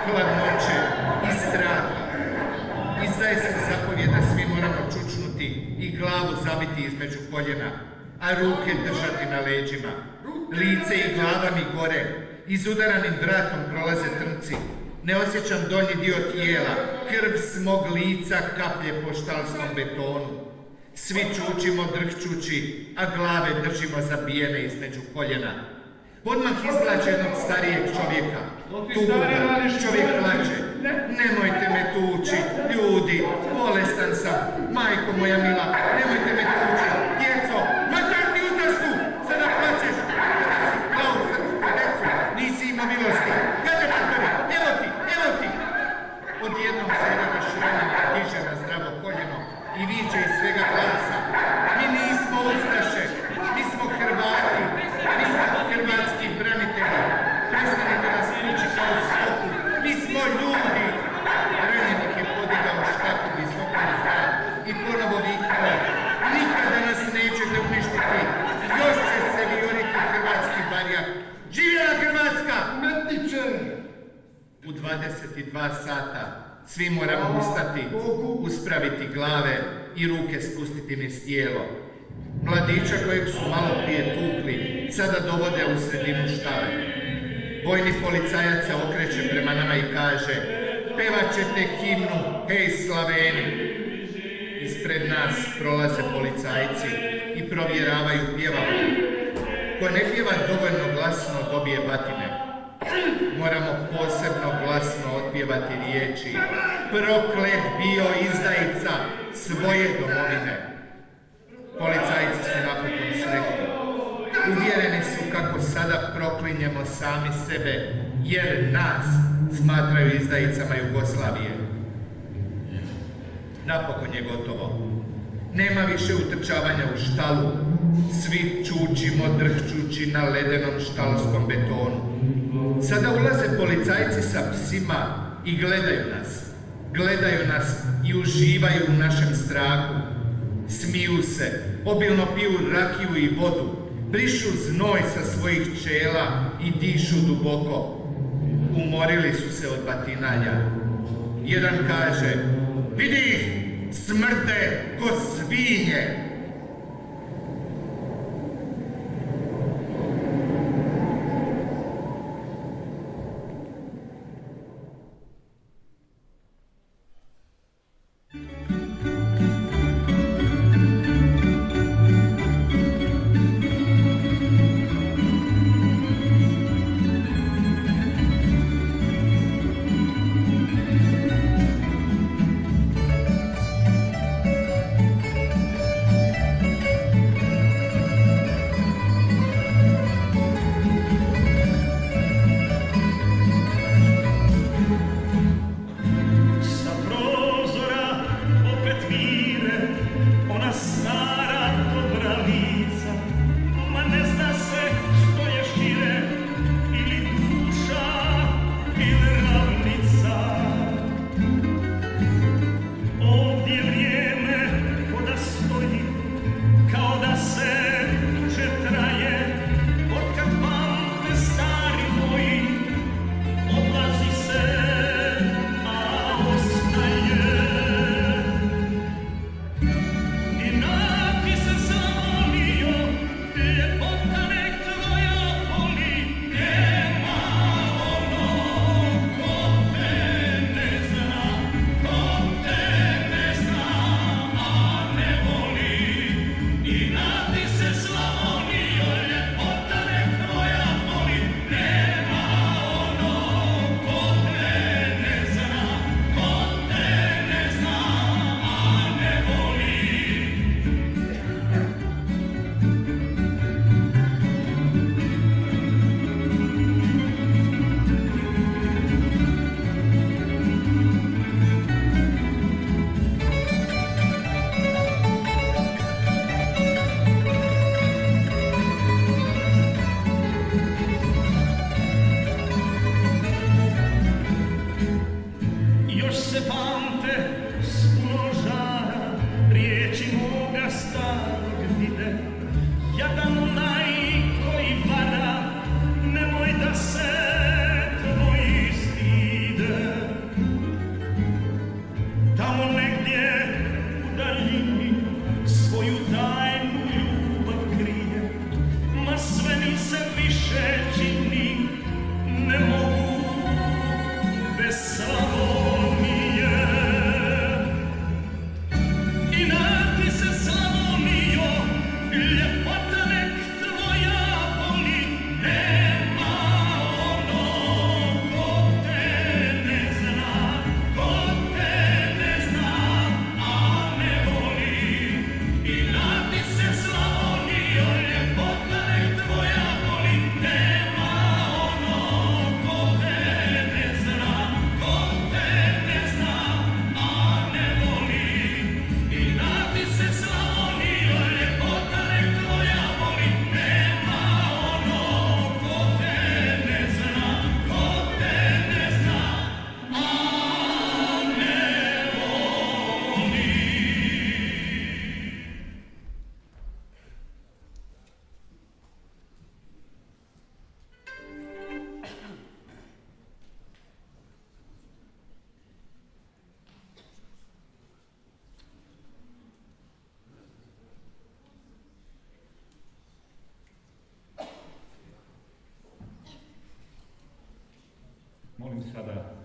hladnoće i straha. Izdaje se zapovjed da svi moramo čučnuti i glavu zabiti između koljena, a ruke držati na leđima. Lice i glava mi gore, izudaranim dratom prolaze trnci. Ne osjećam donji dio tijela, krv s mog lica kaplje po štalskom betonu. Svi čučimo drhčući, a glave držimo zabijene između koljena. Odmah izvlače jednog starijeg čovjeka. Tuga, čovjek plače. Nemojte me tući, ljudi, bolestan sam. Majko moja mila, nemojte me tući. Djeco, matar ti ustašku, sada plačeš. Kada si klao srpsku decu, nisi imao milosti. Kada materi, evo ti, evo ti. Odjednom se jedan rašranjen diže na zdravo koljeno i viče iz svega glasa. Mi nismo ustaše, mi smo Hrvati, mi smo hrvatski branitelji. Prestanite nas vući kao stoku, mi smo ljudi. Ranjenik je podigao štapu visoko u zrak i ponovo viknuo. Nikada nas nećete uništiti, još će se vijoriti hrvatski barjak. Živjela Hrvatska! Metniče! U dvadeset dva sata svi moramo ustati, uspraviti glave i ruke spustiti niz tijelo. Mladića kojeg su malo prije tukli, sada dovode u sredinu štale. Vojni policajac se okreće prema nama i kaže: pevat ćete himnu, hej Slaveni! Ispred nas prolaze policajci i provjeravaju pjevamo. Ko ne pjeva dovoljno glasno dobije batine. Moramo posebno glasno otpjevati riječi: proklet bio izdajica svoje domovine. Policajci su napokon sretni. Uvjereni su kako sada proklinjemo sami sebe, jer nas smatraju izdajicama Jugoslavije. Napokon je gotovo. Nema više utrčavanja u štalu. Svi čučimo drhčući na ledenom štalskom betonu. Sada ulaze policajci sa psima i gledaju nas. Gledaju nas i uživaju u našem strahu. Smiju se, obilno piju rakiju i vodu, brišu znoj sa svojih čela i dišu duboko. Umorili su se od batinanja. Jedan kaže: vidi ih, smrde ko svinje. Nemoj da se tvoji stide.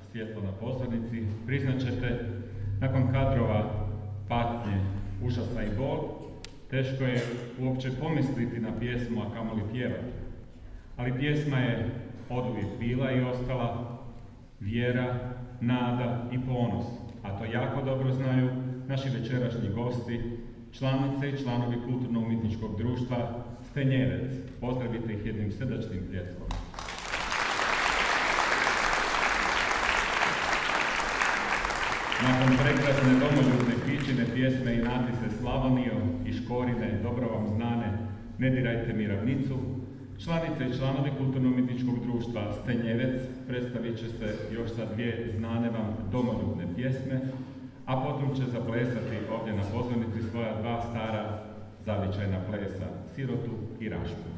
svjetlo na pozornici, priznat ćete, nakon kadrova patnje, užasa i bol, teško je uopće pomisliti na pjesmu, a kamoli pjevati. Ali pjesma je oduvijek bila i ostala vjera, nada i ponos, a to jako dobro znaju naši večerašnji gosti, članice i članovi Kulturno-umjetničkog društva Stenjevec. Pozdravite ih jednim srdačnim pljeskom. Nakon prekrasne domoljubne kičine pjesme Inati se Slavonijo i Škorine, dobro vam znane, Ne dirajte mi ravnicu, članice i članovi Kulturno-umjetničkog društva Stenjevec predstavit će se još sa dvije znane vam domoljubne pjesme, a potom će zaplesati ovdje na pozornici svoja dva stara zavičajna plesa, Sirotu i Rašku.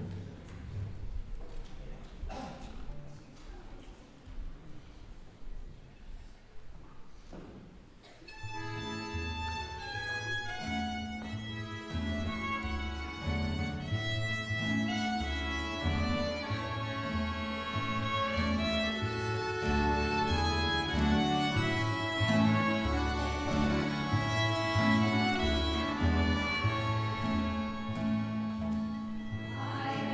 I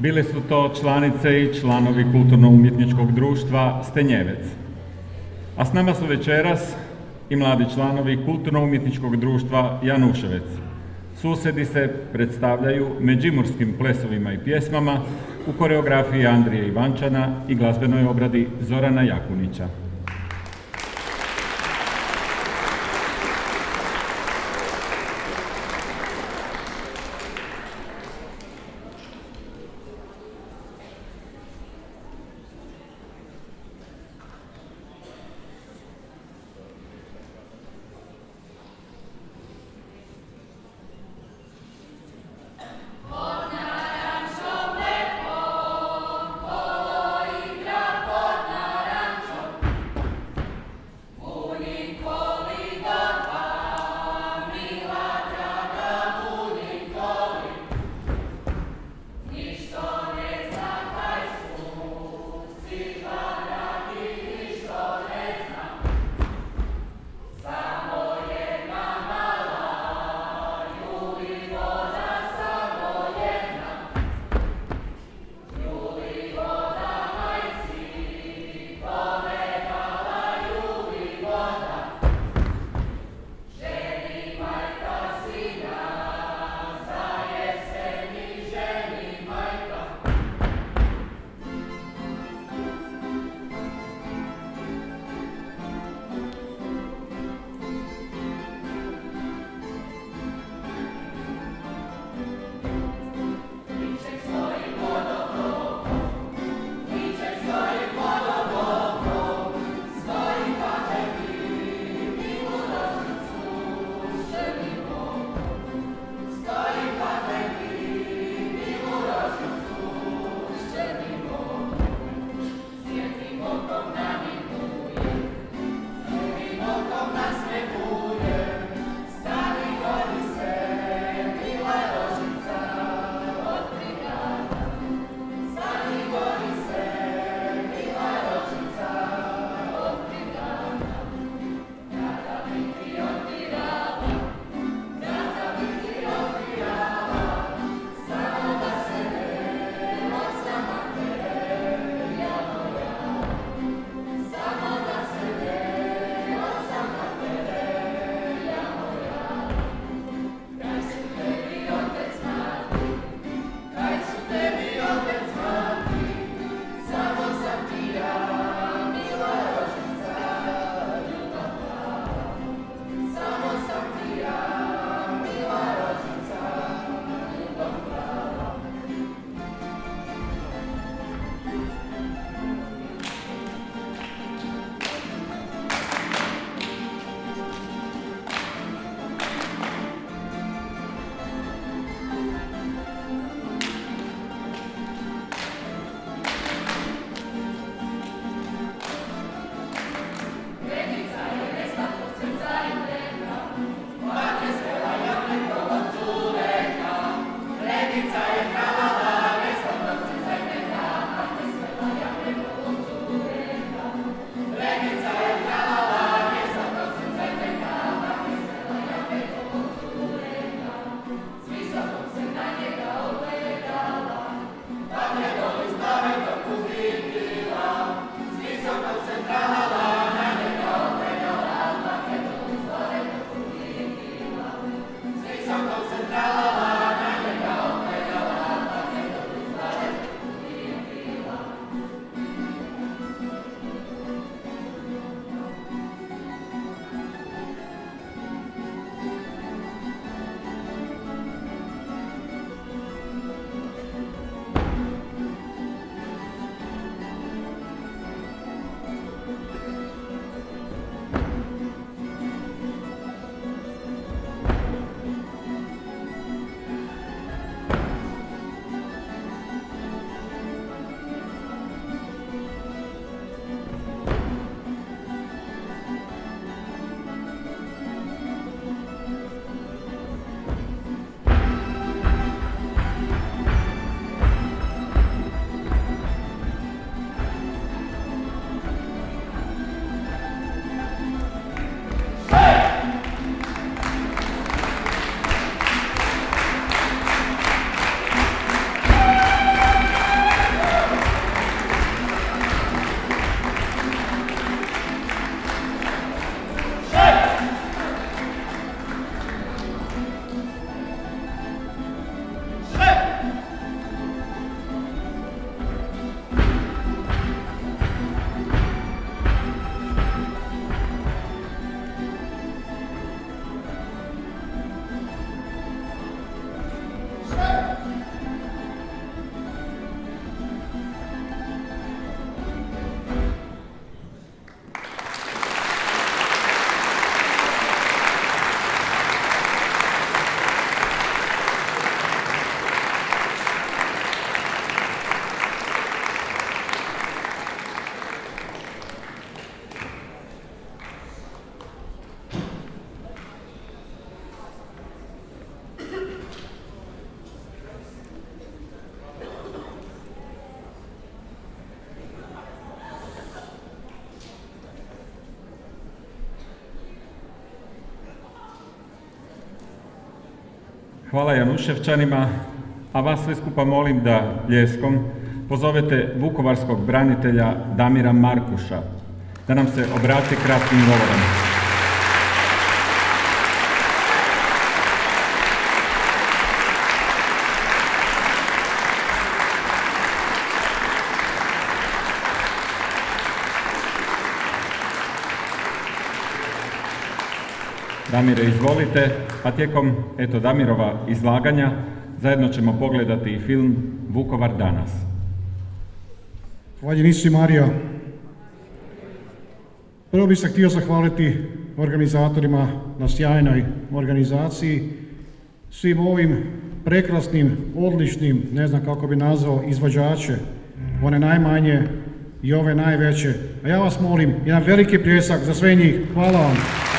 Bili su to članice i članovi kulturno-umjetničkog društva Stenjevec. A s nama su večeras i mladi članovi kulturno-umjetničkog društva Januševec. Susedi se predstavljaju međimurskim plesovima i pjesmama u koreografiji Andrije Ivančana i glazbenoj obradi Zorana Jakunića. Hvala Januševčanima, a vas sve skupa molim da pljeskom pozovete vukovarskog branitelja Damira Markuša, da nam se obrati kratkim govorom. Damire, izvolite, a tijekom eto Damirova izlaganja zajedno ćemo pogledati i film Vukovar danas. Hvala Nisu i Marija. Prvo bih se htio zahvaliti organizatorima na sjajnoj organizaciji, svim ovim prekrasnim, odličnim, ne znam kako bi nazvao, izvođače, one najmanje i ove najveće. A ja vas molim, jedan veliki pljesak za sve njih. Hvala vam.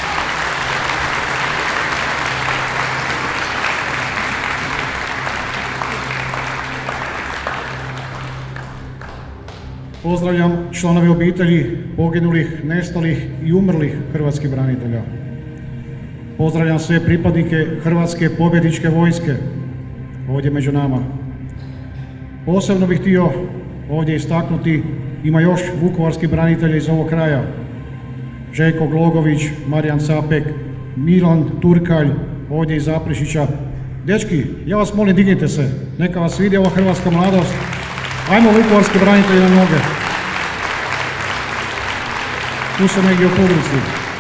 Pozdravljam članove obitelji poginulih, nestalih i umrlih hrvatskih branitelja. Pozdravljam sve pripadnike Hrvatske pobjedničke vojske ovdje među nama. Posebno bih htio ovdje istaknuti, ima još vukovarskih branitelja iz ovog kraja. Željko Glogović, Marijan Capek, Milan Turkalj, ovdje iz Zaprešića. Dečki, ja vas molim, dignite se, neka vas vidi ova hrvatska mladost. Ajmo vukovarski branitelji na noge. Tu sam negdje u publici.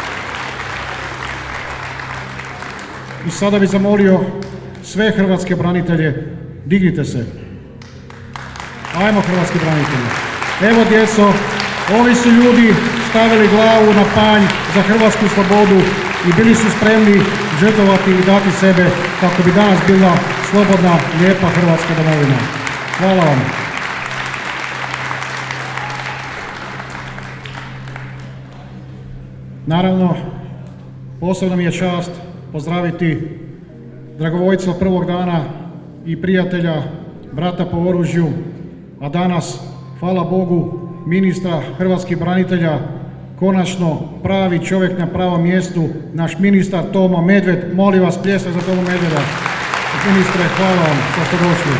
I sada bih zamolio sve hrvatske branitelje, dignite se. Ajmo hrvatski branitelji. Evo djeco, ovi su ljudi stavili glavu na panj za hrvatsku slobodu i bili su spremni žrtvovati i dati sebe kako bi danas bila slobodna, lijepa hrvatska domovina. Hvala vam. Naravno, posebno mi je čast pozdraviti dragovoljca prvog dana i prijatelja, brata po oružju, a danas, hvala Bogu, ministra hrvatskih branitelja, konačno pravi čovjek na pravom mjestu, naš ministar Tomo Medved. Molim vas, pljesak za Tomo Medveda. Ministre, hvala vam što ste došli.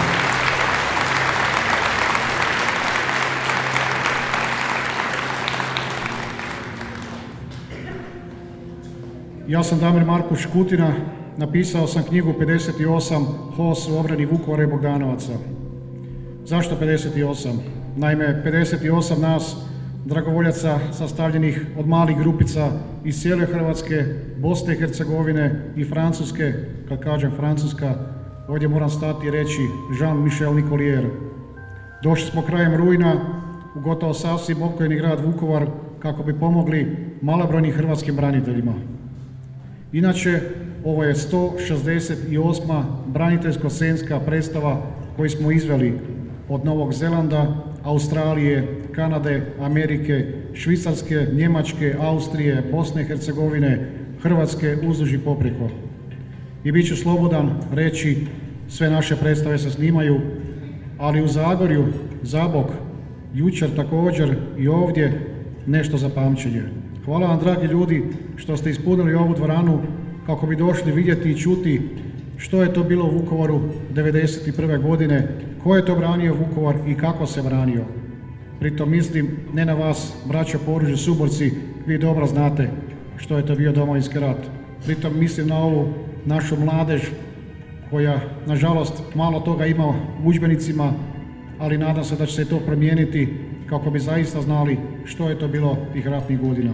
Ja sam Damir Markuš Kutina, napisao sam knjigu pedeset osam H O S u obrani Vukovara i Bogdanovaca. Zašto pedeset osam? Naime, pedeset osam nas, dragovoljaca sastavljenih od malih grupica iz cijele Hrvatske, Bosne i Hercegovine i Francuske, kad kažem Francuska, ovdje moram stati i reći Jean-Michel Nicolier. Došli smo krajem rujna u gotovo sasvim opkojeni grad Vukovar kako bi pomogli malobrojnim hrvatskim braniteljima. Inače, ovo je sto šezdeset osma braniteljsko-scenska predstava koju smo izveli od Novog Zelanda, Australije, Kanade, Amerike, Švicarske, Njemačke, Austrije, Bosne i Hercegovine, Hrvatske, uzduž i poprijeko. I bit ću slobodan reći, sve naše predstave se snimaju, ali u Zagorju, Zabok, jučer također i ovdje nešto za pamćenje. Hvala vam, dragi ljudi, što ste ispunili ovu dvoranu kako bi došli vidjeti i čuti što je to bilo u Vukovaru devedeset prve godine, ko je to branio Vukovar i kako se branio. Pritom mislim ne na vas, braćo po oružju suborci, vi dobro znate što je to bio Domovinski rat. Pritom mislim na ovu našu mladež koja, nažalost, malo toga ima u udžbenicima, ali nadam se da će se to promijeniti kako bi zaista znali što je to bilo tih ratnih godina.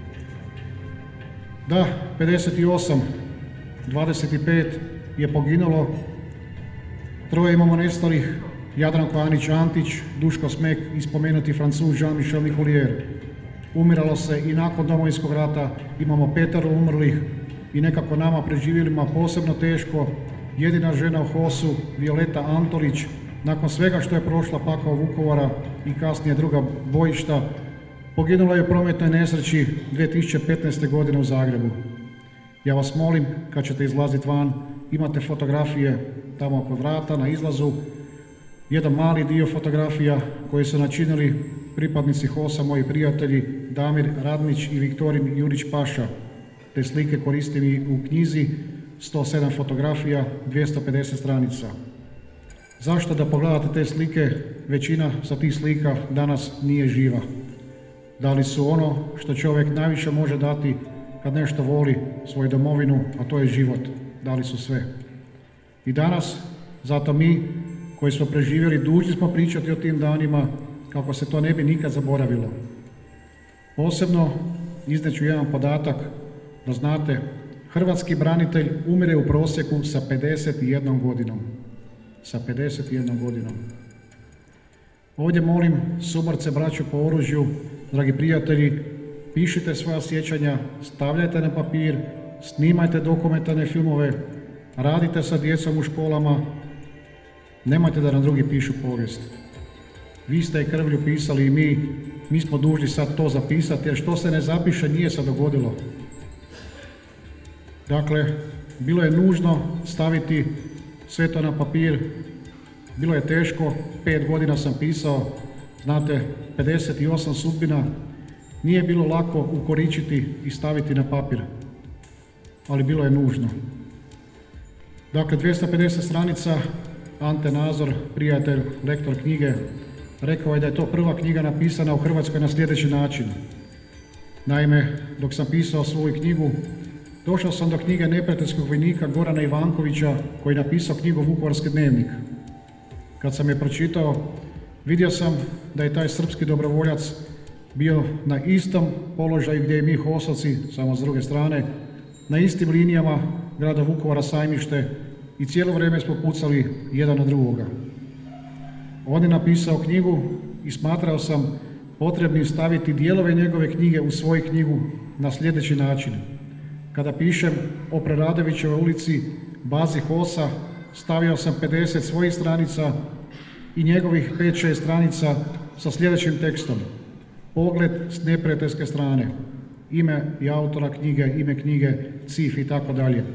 Da, pedeset osam, dvadeset pet je poginulo, troje imamo nestalih, Jadranko Anić-Antić, Duško Smek i spomenuti Francuz Jean-Michel Nicolier. Umiralo se i nakon Domovinskog rata, imamo petero umrlih i nekako nama preživjelima posebno teško. Jedina žena u H O S-u, Violeta Antolić, nakon svega što je prošla pakao Vukovara i kasnije druga bojišta, poginula je u prometnoj nesreći dvije tisuće petnaeste. godine u Zagrebu. Ja vas molim, kad ćete izlaziti van, imate fotografije tamo oko vrata na izlazu, jedan mali dio fotografija koje su načinili pripadnici H O S-a, moji prijatelji Damir Radnić i Viktorin Jurić Paša. Te slike koristim i u knjizi sto sedam fotografija, dvjesto pedeset stranica. Zašto da pogledate te slike? Većina sa tih slika danas nije živa. Dali su ono što čovjek najviše može dati kad nešto voli svoju domovinu, a to je život. Dali su sve. I danas, zato mi koji smo preživjeli, dužni smo pričati o tim danima kako se to ne bi nikad zaboravilo. Posebno izneću jedan podatak da znate, hrvatski branitelj umire u prosjeku sa pedeset jednom godinom. Sa pedeset jednom godinom. Ovdje molim suborce, braću po oružju, dragi prijatelji, pišite svoja sjećanja, stavljajte na papir, snimajte dokumentarne filmove, radite sa djecom u školama, nemojte da nam drugi pišu povijest. Vi ste je krvlju pisali i mi, mi smo dužni sad to zapisati, jer što se ne zapiše nije se dogodilo. Dakle, bilo je nužno staviti sve to na papir, bilo je teško, pet godina sam pisao, znate, pedeset osam sudbina, nije bilo lako ukoričiti i staviti na papir, ali bilo je nužno. Dakle, dvjesto pedeset stranica, Ante Nazor, prijatelj, lektor knjige, rekao je da je to prva knjiga napisana u Hrvatskoj na sljedeći način. Naime, dok sam pisao svoju knjigu, došao sam do knjige neprijateljskog vojnika Gorana Ivankovića, koji je napisao knjigu Vukovarski dnevnik. Kad sam je pročitao, vidio sam da je taj srpski dobrovoljac bio na istom položaju gdje i mi HOS-ovci, samo s druge strane, na istim linijama grada Vukovara, Sajmište, i cijelo vrijeme smo pucali jedan na drugoga. On je napisao knjigu i smatrao sam potrebnim staviti dijelove njegove knjige u svoju knjigu na sljedeći način. Kada pišem o Preradovićevoj ulici, bazi HOS-a, stavio sam pedeset svojih stranica i njegovih pet šest stranica sa sljedećim tekstom. Pogled s neprijateljske strane, ime i autora knjige, ime knjige, cif i tako dalje.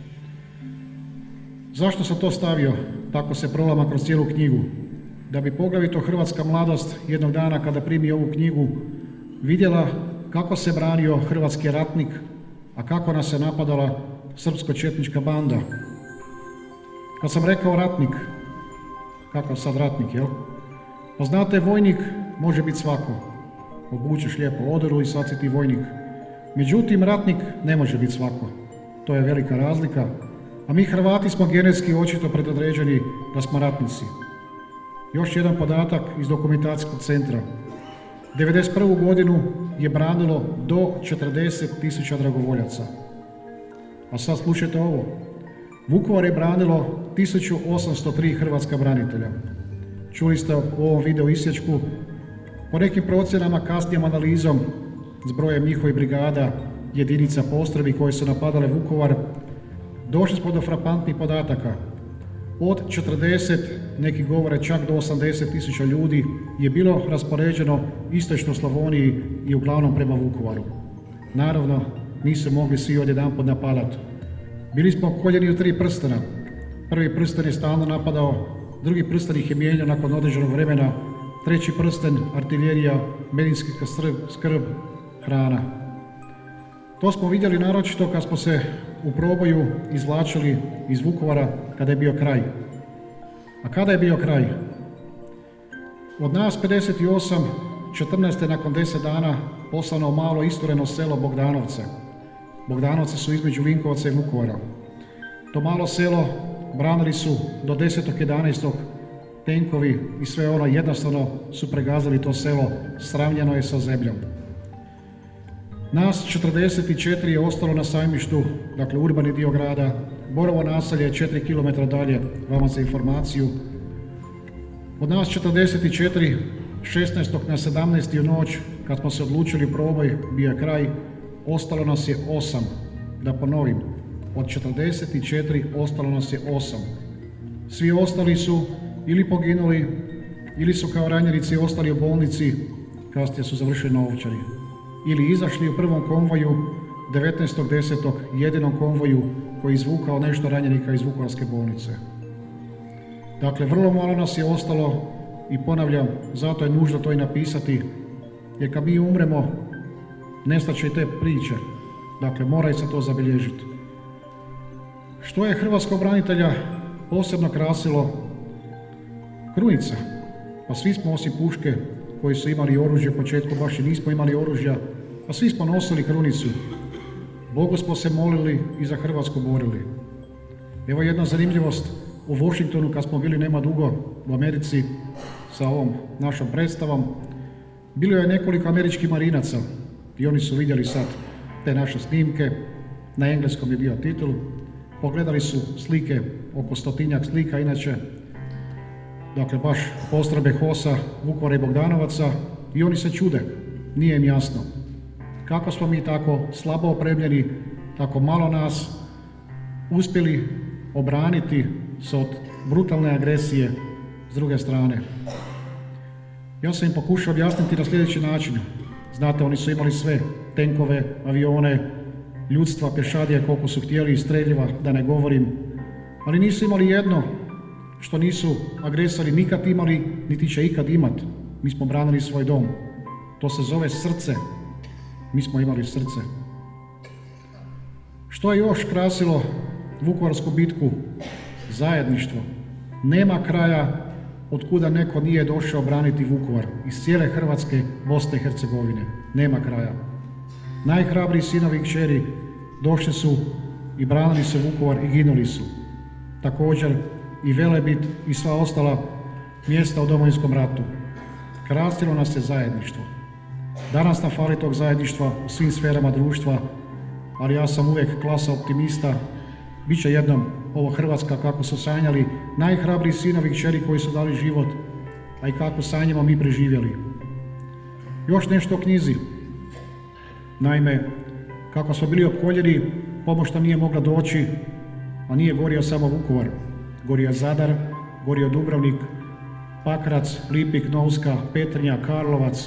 Zašto sam to stavio? Tako se prolama kroz cijelu knjigu. Da bi poglavito hrvatska mladost jednog dana kada primi ovu knjigu vidjela kako se branio hrvatski ratnik, a kako nas se napadala srpsko-četnička banda. Kad sam rekao ratnik, kakav sad ratnik, jel? Pa znate, vojnik može biti svako. Obučeš lijepo odoru i sad si ti vojnik. Međutim, ratnik ne može biti svako. To je velika razlika. A mi Hrvati smo genetski očito predodređeni da smo ratnici. Još jedan podatak iz dokumentacijskog centra. devedeset prvu godinu je branilo do četrdeset tisuća dragovoljaca. A sad slušajte ovo. Vukovar je branilo tisuću osamsto tri hrvatska branitelja. Čuli ste u ovom video isječku. Po nekim procjenama, kasnijom analizom s brojem njihovih brigada, jedinica, postrojbi koje su napadale Vukovar, došli smo do frapantnih podataka. Od četrdeset, neki govore čak do osamdeset tisuća ljudi, je bilo raspoređeno istočno Slavoniji i uglavnom prema Vukovaru. Naravno, nisu mogli svi odjedanput napadati. Bili smo koljeni u tri prstena. Prvi prsten je stalno napadao, drugi prsten ih je mijenjao nakon određenog vremena, treći prsten, artiljerija, medicinska skrb, hrana. To smo vidjeli naročito kad smo se u proboju izvlačili iz Vukovara kada je bio kraj. A kada je bio kraj? Od nas pedeset osam, četrnaeste nakon deset dana poslano malo istureno selo Bogdanovce. Bogdanovce su između Vinkovaca i Vukovara. To malo selo branili su do desetog jedanaestog tenkovi i sve ono, jednostavno su pregazili to selo, sravnjeno je sa zemljom. Nas četrdeset četiri je ostalo na Sajmištu, dakle urbani dio grada. Borovo naselje je četiri kilometra dalje, vama za informaciju. Od nas četrdeset četiri, šesnaestog na sedamnaesti u noć, kad smo se odlučili proboj, bio je kraj, ostalo nas je osam. Da ponovim, od četrdeset četiri ostalo nas je osam. Svi ostali su ili poginuli, ili su kao ranjenici ostali u bolnici, kasnije su završili na Ovčari. Ili izašli u prvom konvoju devetnaestog desetog jedinom konvoju koji je izvukao nešto ranjenika iz Vukovarske bolnice. Dakle, vrlo malo nas je ostalo i ponavljam, zato je nužno to i napisati, jer kad mi umremo, nestaće i te priče. Dakle, mora se to zabilježiti. Što je hrvatskog branitelja posebno krasilo? Krunica. Pa svi smo osim puške koji su imali oružje u početku, baš i nismo imali oružja, pa svi smo nosili krunicu. Bogu smo se molili i za Hrvatsku borili. Evo jedna zanimljivost, u Washingtonu kad smo bili nema dugo u Americi sa ovom našom predstavom, bilo je nekoliko američkih marinaca i oni su vidjeli sad te naše snimke, na engleskom je bio titul, pogledali su slike, oko stotinjak slika inače, dakle baš postrojbe H O S-a, Vukovara i Bogdanovaca i oni se čude, nije im jasno. Kako smo mi tako slabo opremljeni, tako malo nas uspjeli obraniti se od brutalne agresije s druge strane. Ja sam im pokušao objasniti na sljedeći način. Znate, oni su imali sve, tenkove, avione, ljudstva, pješadije koliko su htjeli, streljiva, da ne govorim, ali nisu imali jedno što nisu agresori nikad imali, niti će ikad imat. Mi smo branili svoj dom. To se zove srce. Mi smo imali srce. Što je još krasilo Vukovarsku bitku? Zajedništvo. Nema kraja od kuda neko nije došao braniti Vukovar. Iz cijele Hrvatske, Bosne i Hercegovine. Nema kraja. Najhrabriji sinovi i kćeri došli su i branili su Vukovar i ginuli su. Također i Velebit i sva ostala mjesta u Domovinskom ratu. Krasilo nas je zajedništvo. Danas nam fali tog zajedništva u svim sferama društva, ali ja sam uvijek klasa optimista. Biće jednom ovo Hrvatska kako su sanjali najhrabriji sinovi i kćeri koji su dali život, a i kako sanjamo mi preživjeli. Još nešto o knjizi. Naime, kako smo bili opkoljeni, pomoć nam nije mogla doći, a nije gorio samo Vukovar. Gorio Zadar, gorio Dubrovnik, Pakrac, Lipik, Novska, Petrinja, Karlovac.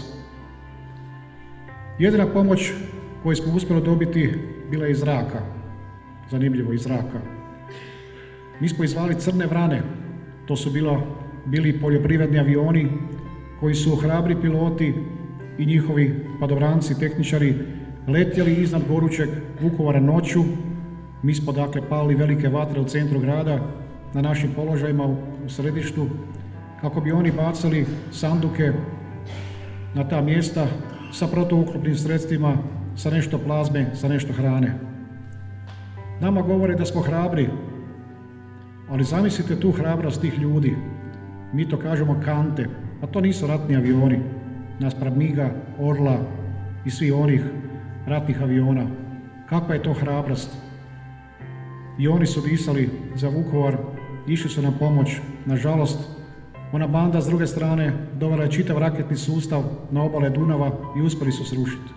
Jedina pomoć koju smo uspjeli dobiti bila je iz zraka. Zanimljivo, iz zraka. Mi smo izvali crne vrane. To su bilo, bili poljoprivredni avioni koji su hrabri piloti i njihovi padobranci, tehničari letjeli iznad gorućeg Vukovara noću. Mi smo dakle palili velike vatre u centru grada, na našim položajima u središtu, kako bi oni bacali sanduke na ta mjesta sa protuoklopnim sredstvima, sa nešto plazme, sa nešto hrane. Nama govore da smo hrabri, ali zamislite tu hrabrost tih ljudi. Mi to kažemo kante, a to nisu ratni avioni, naspram Miga, Orla i svih onih ratnih aviona. Kakva je to hrabrost? I oni su disali za Vukovar, išli su na pomoć. Nažalost, ona banda s druge strane dovela je čitav raketni sustav na obale Dunava i uspjeli su srušiti.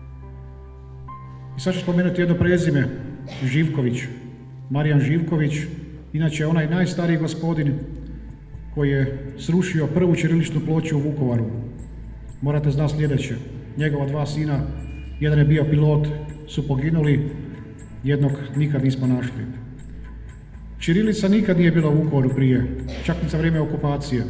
I sad ću spomenuti jedno prezime, Živković, Marijan Živković, inače onaj najstariji gospodin koji je srušio prvu ćiriličnu ploču u Vukovaru. Morate znati sljedeće, njegova dva sina, jedan je bio pilot, su poginuli, jednog nikad nismo našli. Ćirilica nikad nije bila u Vukovaru prije, čak ni za vrijeme okupacije.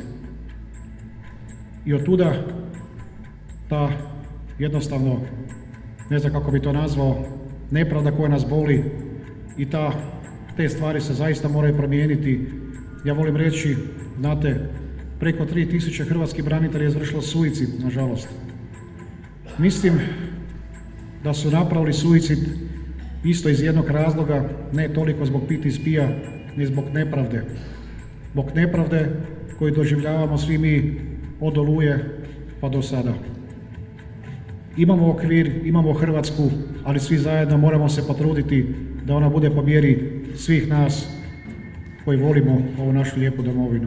I od tuda ta jednostavno, ne znam kako bi to nazvao, nepravda koja nas boli i ta, te stvari se zaista moraju promijeniti. Ja volim reći, znate, preko tri tisuće hrvatskih branitelja je izvršilo suicid, nažalost. Mislim da su napravili suicid isto iz jednog razloga, ne toliko zbog P T S P-a, ne zbog nepravde. Zbog nepravde koju doživljavamo svi mi od Oluje pa do sada. Imamo okvir, imamo Hrvatsku, ali svi zajedno moramo se potruditi da ona bude po mjeri svih nas koji volimo ovu našu lijepu domovinu.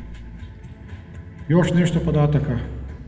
Još nešto podataka.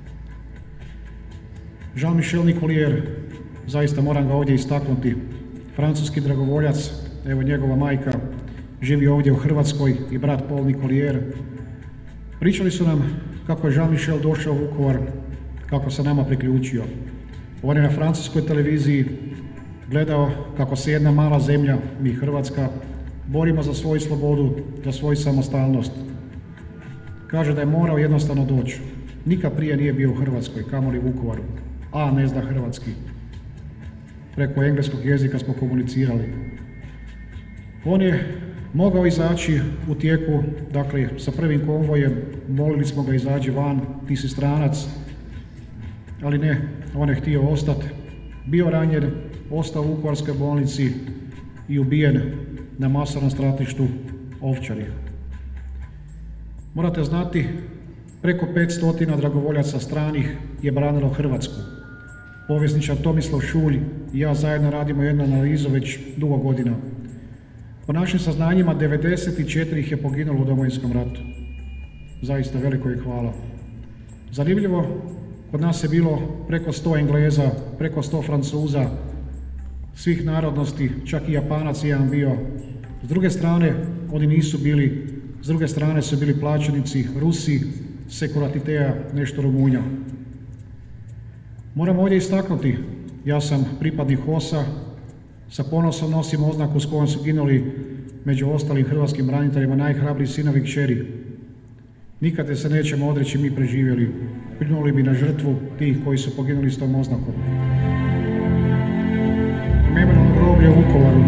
Jean-Michel Nicolier, zaista moram ga ovdje istaknuti, francuski dragovoljac, evo njegova majka živi ovdje u Hrvatskoj i brat Paul Nicolier. Pričali su nam kako je Jean-Michel došao u Vukovar, kako se nama priključio. On je na francuskoj televiziji gledao kako se jedna mala zemlja, mi Hrvatska, borimo za svoju slobodu, za svoju samostalnost. Kaže da je morao jednostavno doći. Nikad prije nije bio u Hrvatskoj, kamoli u Vukovaru, a ne zna hrvatski. Preko engleskog jezika smo komunicirali. On je mogao izaći u tijeku, dakle, sa prvim konvojem, molili smo ga izađi van, ti si stranac, ali ne, on je htio ostati. Bio ranjen, ostao u Vukovarskoj bolnici i ubijen na masovnom stratištu Ovčari. Morate znati, preko petsto dragovoljaca stranih je branilo Hrvatsku. Povjesničar Tomislav Šulj i ja zajedno radimo jednu analizu već dugo godina. Po našim saznanjima, devedeset četiri ih je poginulo u Domovinskom ratu. Zaista veliko je hvala. Zanimljivo, kod nas je bilo preko sto Engleza, preko sto Francuza, svih narodnosti, čak i Japanac jedan bio. S druge strane, oni nisu bili, s druge strane su bili plaćenici Rusi, Sekuratitea, nešto Rumunja. Moram ovdje istaknuti, ja sam pripadnik H O S-a, sa ponosom nosim oznaku s kojom su ginuli među ostalim hrvatskim braniteljima najhrabriji sinovi i kćeri. Nikada se nećemo odreći mi preživjeli, prinuli bi na žrtvu tih koji su poginuli s tom oznakom. Memorijalno groblje u Vukovaru.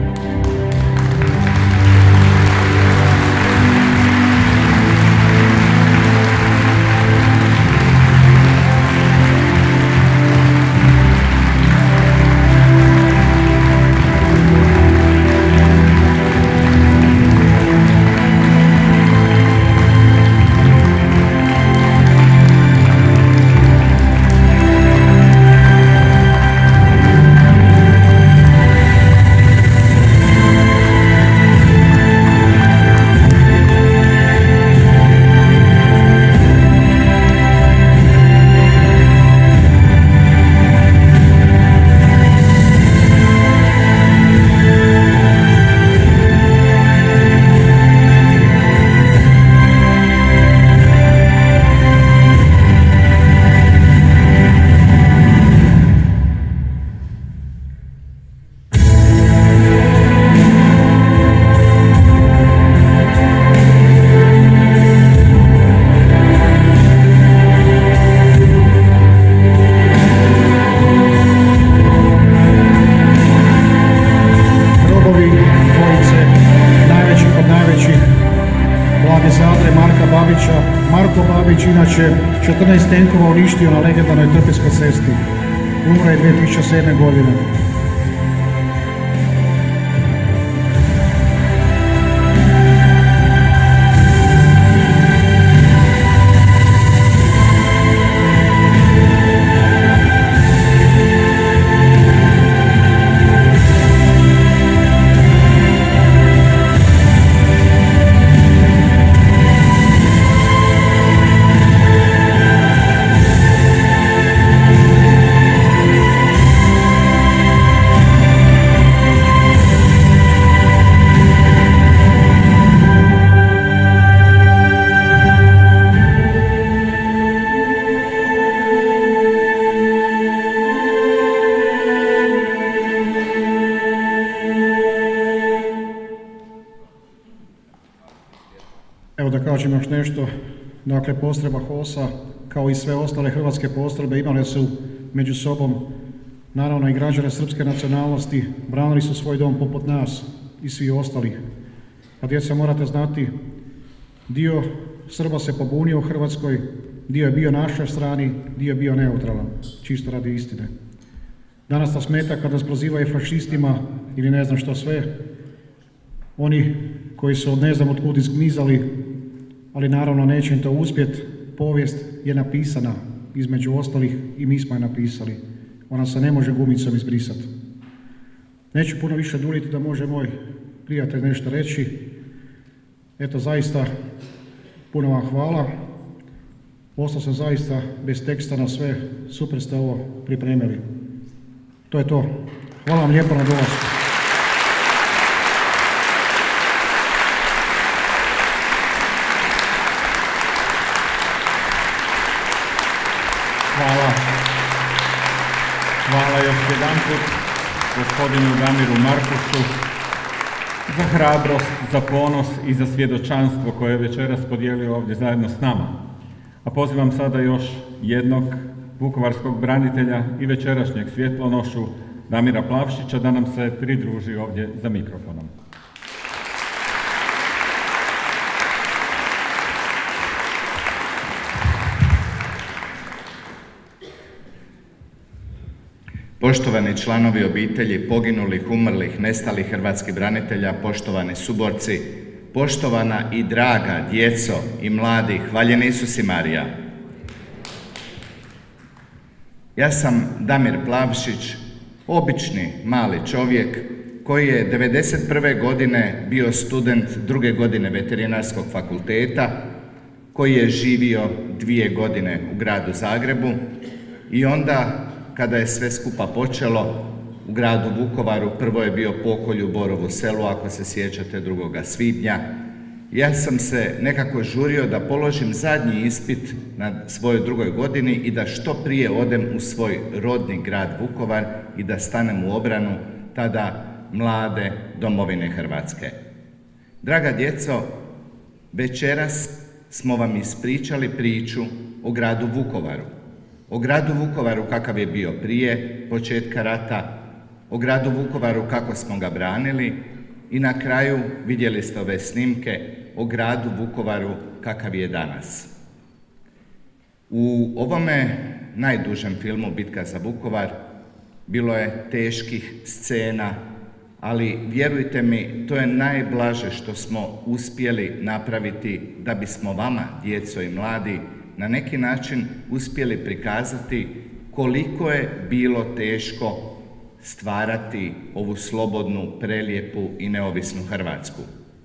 Inače, četrnaest tenkova uništio na legendarnoj Trpinjskoj cesti. Umro je dvije tisuće sedme. godine. Evo da kažem još nešto, dakle postrojba H O S-a kao i sve ostale hrvatske postrojbe imale su među sobom naravno i građane srpske nacionalnosti, branili su svoj dom poput nas i svi ostalih. A djeca morate znati, dio Srba se pobunio u Hrvatskoj, dio je bio na našoj strani, dio je bio neutralan, čisto radi istine. Danas nas smeta kada nas prozivaju fašistima ili ne znam što sve, oni koji su od ne znam otkud izgmizali, ali naravno neće im to uspjeti. Povijest je napisana, između ostalih i mi smo je napisali. Ona se ne može gumicom izbrisati. Neću puno više duljiti da može moj prijatelj nešto reći. Eto, zaista puno vam hvala. Ostao sam zaista bez teksta na sve, super ste ovo pripremili. To je to. Hvala vam lijepo na dolasku. Hvala. Hvala još jedanput gospodinu Damiru Markušu za hrabrost, za ponos i za svjedočanstvo koje je večeras podijelio ovdje zajedno s nama. A pozivam sada još jednog vukovarskog branitelja i večerašnjeg svjetlonošu Damira Plavšića da nam se pridruži ovdje za mikrofonom. poštovani članovi obitelji poginulih, umrlih, nestalih hrvatskih branitelja, poštovani suborci, poštovana i draga djeco i mladi, hvaljen Isus i Marija. Ja sam Damir Plavšić, obični mali čovjek koji je devedeset prve godine bio student druge godine veterinarskog fakulteta, koji je živio dvije godine u gradu Zagrebu i onda kada je sve skupa počelo u gradu Vukovaru, prvo je bio pokolj u Borovu Selu, ako se sjećate, drugoga svibnja. Ja sam se nekako žurio da položim zadnji ispit na svojoj drugoj godini i da što prije odem u svoj rodni grad Vukovar i da stanem u obranu tada mlade domovine Hrvatske. Draga djeco, večeras smo vam ispričali priču o gradu Vukovaru. O gradu Vukovaru kakav je bio prije početka rata, o gradu Vukovaru kako smo ga branili i na kraju vidjeli ste ove snimke o gradu Vukovaru kakav je danas. U ovome najdužem filmu Bitka za Vukovar bilo je teških scena, ali vjerujte mi, to je najblaže što smo uspjeli napraviti da bismo vama, djeco i mladi, na neki način uspjeli prikazati koliko je bilo teško stvarati ovu slobodnu, prelijepu i neovisnu Hrvatsku.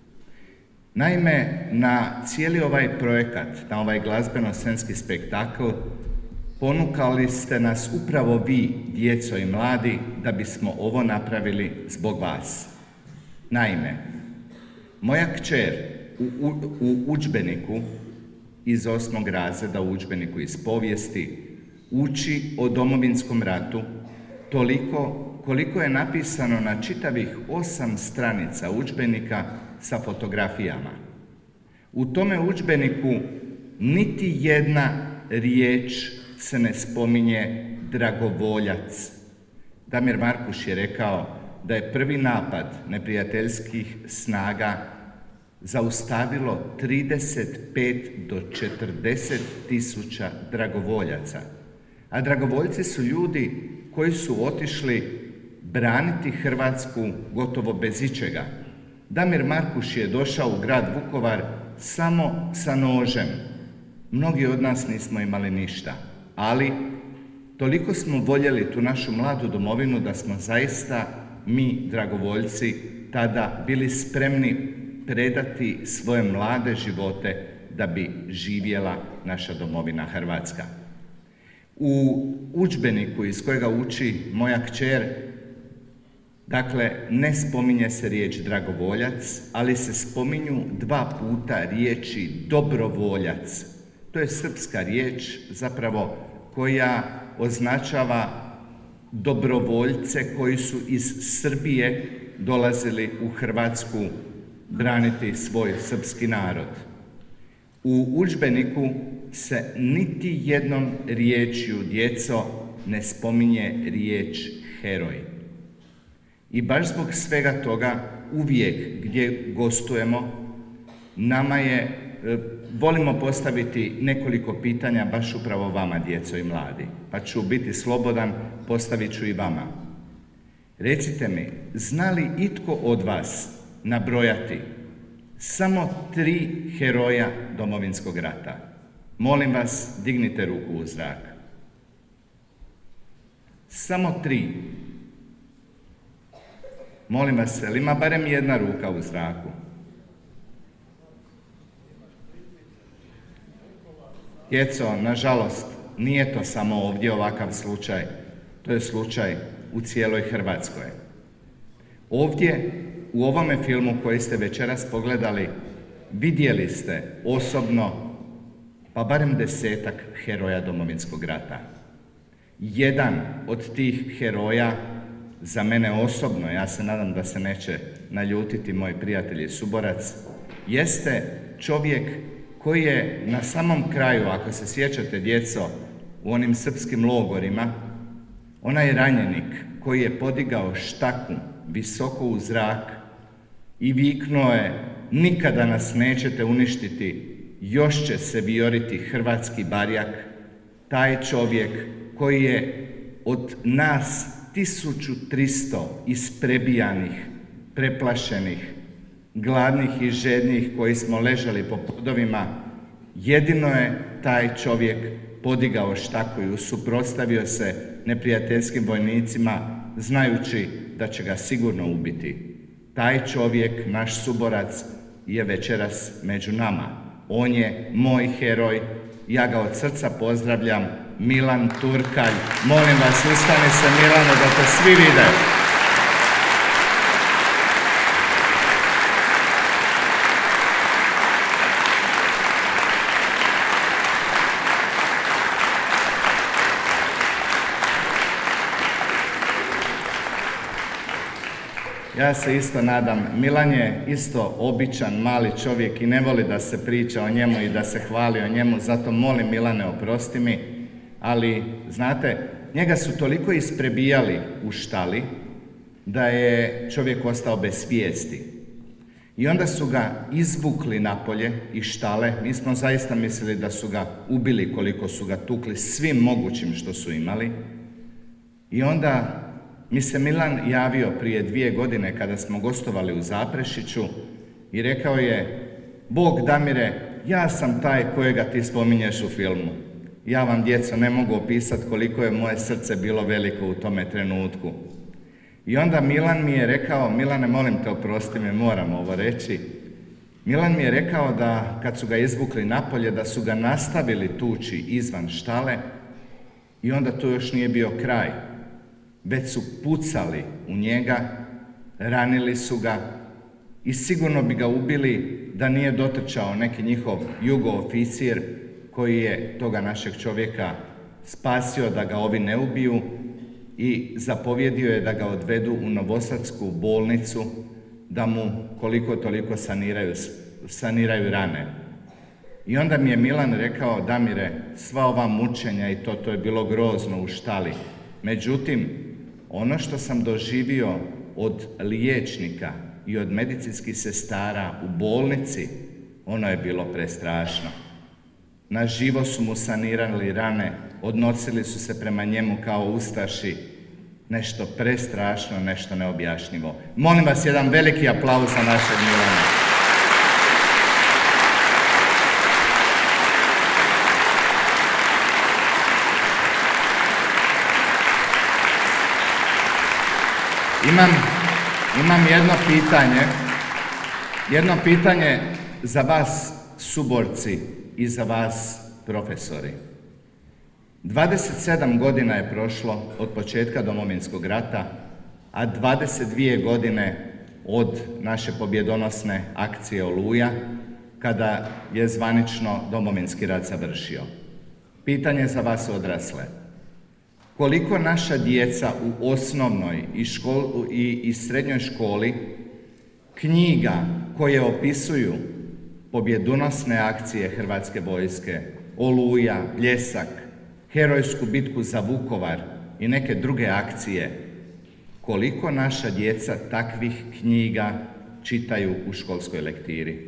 Naime, na cijeli ovaj projekat, na ovaj glazbeno-scenski spektakl, ponukali ste nas upravo vi, djeco i mladi, da bismo ovo napravili zbog vas. Naime, moja kćer u, u, u udžbeniku iz osmog razreda, u udžbeniku iz povijesti, uči o Domovinskom ratu toliko koliko je napisano na čitavih osam stranica udžbenika sa fotografijama. U tome udžbeniku niti jedna riječ se ne spominje dragovoljac. Damir Markuš je rekao da je prvi napad neprijateljskih snaga zaustavilo trideset pet do četrdeset tisuća dragovoljaca. A dragovoljci su ljudi koji su otišli braniti Hrvatsku gotovo bez ičega. Damir Markuš je došao u grad Vukovar samo sa nožem. Mnogi od nas nismo imali ništa, ali toliko smo voljeli tu našu mladu domovinu da smo zaista mi, dragovoljci, tada bili spremni predati svoje mlade živote da bi živjela naša domovina Hrvatska. U udžbeniku iz kojega uči moja kćer, dakle, ne spominje se riječ dragovoljac, ali se spominju dva puta riječi dobrovoljac. To je srpska riječ, zapravo, koja označava dobrovoljce koji su iz Srbije dolazili u Hrvatsku braniti svoj srpski narod. U udžbeniku se niti jednom riječju, djeco, ne spominje riječ heroj. I baš zbog svega toga, uvijek gdje gostujemo, nama je, volimo postaviti nekoliko pitanja baš upravo vama, djeco i mladi. Pa ću biti slobodan, postavit ću i vama. Recite mi, zna li itko od vas nabrojati samo tri heroja Domovinskog rata? Molim vas, dignite ruku u zrak. Samo tri. Molim vas, jel ima barem jedna ruka u zraku? Djeco, nažalost, nije to samo ovdje ovakav slučaj. To je slučaj u cijeloj Hrvatskoj. Ovdje, u ovome filmu koji ste večeras pogledali, vidjeli ste osobno pa barem desetak heroja Domovinskog rata. Jedan od tih heroja, za mene osobno, ja se nadam da se neće naljutiti moj prijatelj i suborac, jeste čovjek koji je na samom kraju, ako se sjećate, djeco, u onim srpskim logorima, onaj ranjenik koji je podigao štaku visoko u zrak i viknuo je: nikada nas nećete uništiti, još će se vijoriti hrvatski barjak. Taj čovjek koji je od nas tisuću tristo isprebijanih, preplašenih, gladnih i žednih koji smo ležali po podovima, jedino je taj čovjek podigao štaku i suprotstavio se neprijateljskim vojnicima, znajući da će ga sigurno ubiti. Taj čovjek, naš suborac, je večeras među nama. On je moj heroj, ja ga od srca pozdravljam, Milan Turkalj. Molim vas, ustani se Milane da te svi vide. Ja se isto nadam, Milan je isto običan, mali čovjek i ne voli da se priča o njemu i da se hvali o njemu, zato molim Milane, oprosti mi, ali znate, njega su toliko isprebijali u štali da je čovjek ostao bez svijesti. I onda su ga izvukli napolje iz štale, mi smo zaista mislili da su ga ubili koliko su ga tukli svim mogućim što su imali. I onda mi se Milan javio prije dvije godine kada smo gostovali u Zaprešiću i rekao je: Bog Damire, ja sam taj kojega ti spominješ u filmu. Ja vam, djeco, ne mogu opisati koliko je moje srce bilo veliko u tome trenutku. I onda Milan mi je rekao, Milane, molim te, oprosti me, moram ovo reći. Milan mi je rekao da kad su ga izvukli napolje, da su ga nastavili tući izvan štale i onda to još nije bio kraj. Već su pucali u njega, ranili su ga i sigurno bi ga ubili da nije dotrčao neki njihov jugo-oficir koji je toga našeg čovjeka spasio da ga ovi ne ubiju i zapovjedio je da ga odvedu u novosadsku bolnicu da mu koliko toliko saniraju, saniraju rane. I onda mi je Milan rekao: Damire, sva ova mučenja i to, to je bilo grozno u štali. Međutim, ono što sam doživio od liječnika i od medicinskih sestara u bolnici, ono je bilo prestrašno. Na živo su mu sanirali rane, odnosili su se prema njemu kao ustaši. Nešto prestrašno, nešto neobjašnjivo. Molim vas, jedan veliki aplauz za našeg Milana. Imam, imam jedno pitanje, jedno pitanje za vas suborci i za vas profesori. dvadeset sedam godina je prošlo od početka Domovinskog rata, a dvadeset dvije godine od naše pobjedonosne akcije Oluja, kada je zvanično Domovinski rat završio. Pitanje za vas odrasle. Koliko naša djeca u osnovnoj i, škol, i, i srednjoj školi knjiga koje opisuju pobjedonosne akcije Hrvatske vojske, Oluja, Bljesak, herojsku bitku za Vukovar i neke druge akcije, koliko naša djeca takvih knjiga čitaju u školskoj lektiri?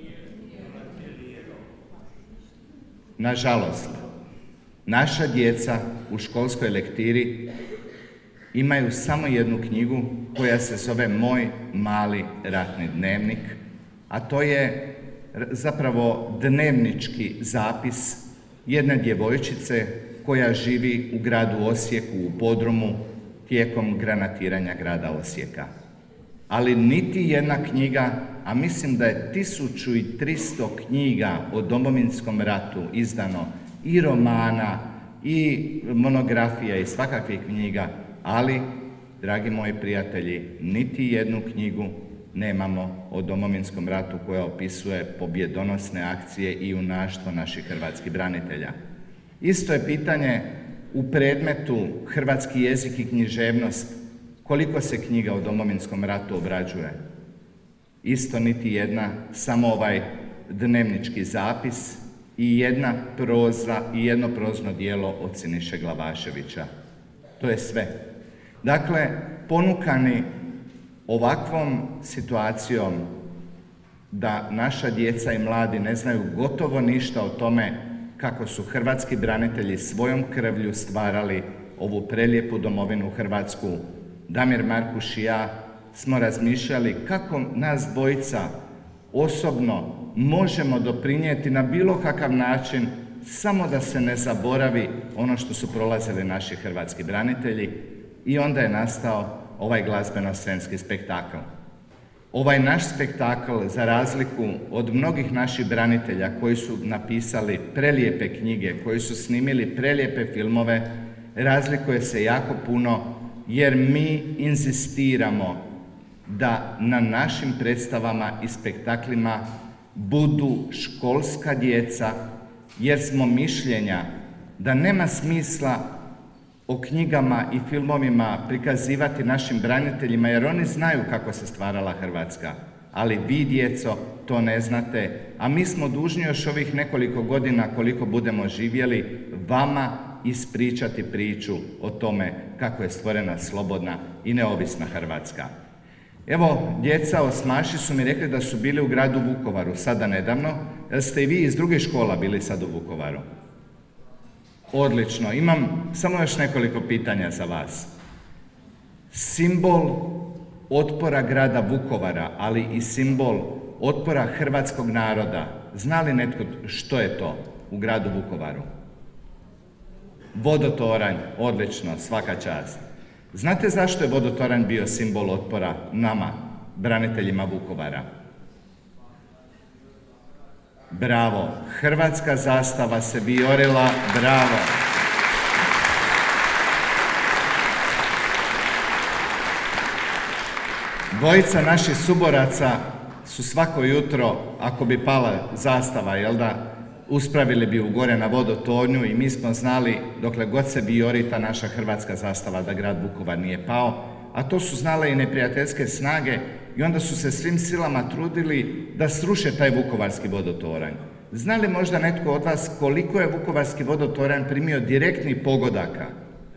Nažalost, naša djeca u školskoj lektiri imaju samo jednu knjigu koja se zove Moj mali ratni dnevnik, a to je zapravo dnevnički zapis jedne djevojčice koja živi u gradu Osijeku u podrumu tijekom granatiranja grada Osijeka. Ali niti jedna knjiga, a mislim da je tisuću i tristo knjiga o Domovinskom ratu izdano, i romana, i monografija, i svakakvih knjiga, ali, dragi moji prijatelji, niti jednu knjigu nemamo o Domovinskom ratu koja opisuje pobjedonosne akcije i junaštvo naših hrvatskih branitelja. Isto je pitanje u predmetu hrvatski jezik i književnost, koliko se knjiga o Domovinskom ratu obrađuje. Isto niti jedna, samo ovaj dnevnički zapis i jedna proza i jedno prozno dijelo od Siniše Glavaševića. To je sve. Dakle, ponukani ovakvom situacijom da naša djeca i mladi ne znaju gotovo ništa o tome kako su hrvatski branitelji svojom krvlju stvarali ovu prelijepu domovinu Hrvatsku, Damir Markuš i ja smo razmišljali kako nas dvojica osobno možemo doprinijeti na bilo kakav način, samo da se ne zaboravi ono što su prolazili naši hrvatski branitelji, i onda je nastao ovaj glazbeno-scenski spektakl. Ovaj naš spektakl, za razliku od mnogih naših branitelja koji su napisali prelijepe knjige, koji su snimili prelijepe filmove, razlikuje se jako puno, jer mi inzistiramo da na našim predstavama i spektaklima budu školska djeca, jer smo mišljenja da nema smisla o knjigama i filmovima prikazivati našim braniteljima, jer oni znaju kako se stvarala Hrvatska. Ali vi, djeco, to ne znate, a mi smo dužni još ovih nekoliko godina, koliko budemo živjeli, vama ispričati priču o tome kako je stvorena slobodna i neovisna Hrvatska. Evo, djeca osmaši su mi rekli da su bili u gradu Vukovaru sada nedavno. Jel ste i vi iz drugih škola bili sad u Vukovaru? Odlično. Imam samo još nekoliko pitanja za vas. Simbol otpora grada Vukovara, ali i simbol otpora hrvatskog naroda. Zna li netko što je to u gradu Vukovaru? Vodotoranj. Odlično, svaka čast. Znate zašto je vodotoranj bio simbol otpora nama, braniteljima Vukovara? Bravo. Hrvatska zastava se vijorila. Bravo. Dvojica naših suboraca su svako jutro, ako bi pala zastava, jel da, uspravili bi u gore na vodotornju, i mi smo znali, dokle god se vijori ta naša hrvatska zastava, da grad Vukovar nije pao, a to su znale i neprijateljske snage, i onda su se svim silama trudili da sruše taj vukovarski vodotoranj. Zna li možda netko od vas koliko je vukovarski vodotoranj primio direktnih pogodaka?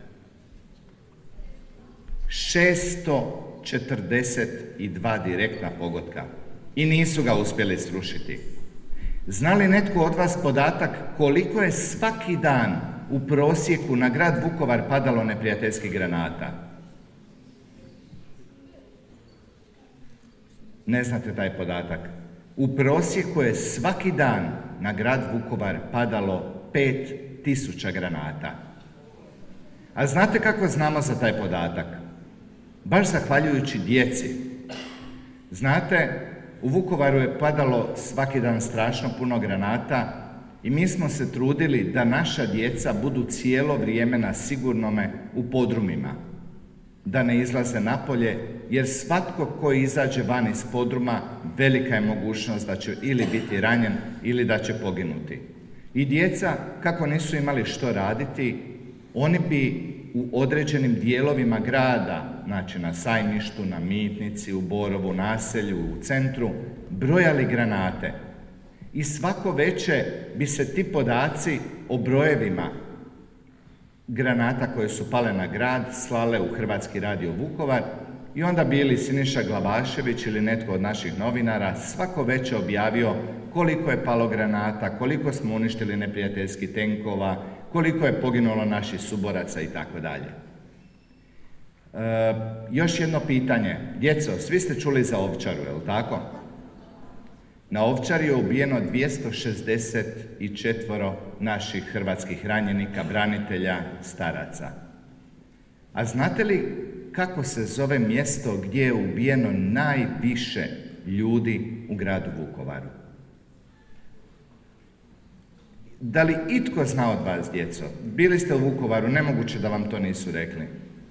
šesto četrdeset dva direktna pogotka. I nisu ga uspjeli srušiti. Zna li netko od vas podatak koliko je svaki dan u prosjeku na grad Vukovar padalo neprijateljskih granata? Ne znate taj podatak. U prosjeku je svaki dan na grad Vukovar padalo pet tisuća granata. A znate kako znamo za taj podatak? Baš zahvaljujući djeci. Znate, u Vukovaru je padalo svaki dan strašno puno granata i mi smo se trudili da naša djeca budu cijelo vrijeme na sigurnome u podrumima, da ne izlaze napolje, jer svatko ko izađe van iz podruma, velika je mogućnost da će ili biti ranjen ili da će poginuti. I djeca, kako nisu imali što raditi, oni bi u određenim dijelovima grada, znači na Sajmištu, na Mitnici, u Borovu naselju, u centru, brojali granate. I svako veče bi se ti podaci o brojevima granata koje su pale na grad slale u Hrvatski radio Vukovar i onda bi ili Siniša Glavašević ili netko od naših novinara svako veče objavio koliko je palo granata, koliko smo uništili neprijateljskih tenkova, koliko je poginulo naših suboraca i tako dalje. E, još jedno pitanje. Djeco, svi ste čuli za Ovčaru, je li tako? Na Ovčari je ubijeno dvjesto šezdeset četiri naših hrvatskih ranjenika, branitelja, staraca. A znate li kako se zove mjesto gdje je ubijeno najviše ljudi u gradu Vukovaru? Da li itko zna od vas, djeco? Bili ste u Vukovaru, nemoguće da vam to nisu rekli.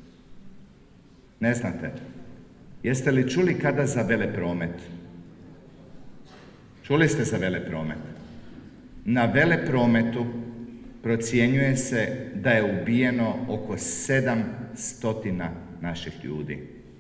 Ne znate? Jeste li čuli kada za velepromet? Čuli ste za velepromet? Na veleprometu procjenjuje se da je ubijeno oko sedamsto naših ljudi.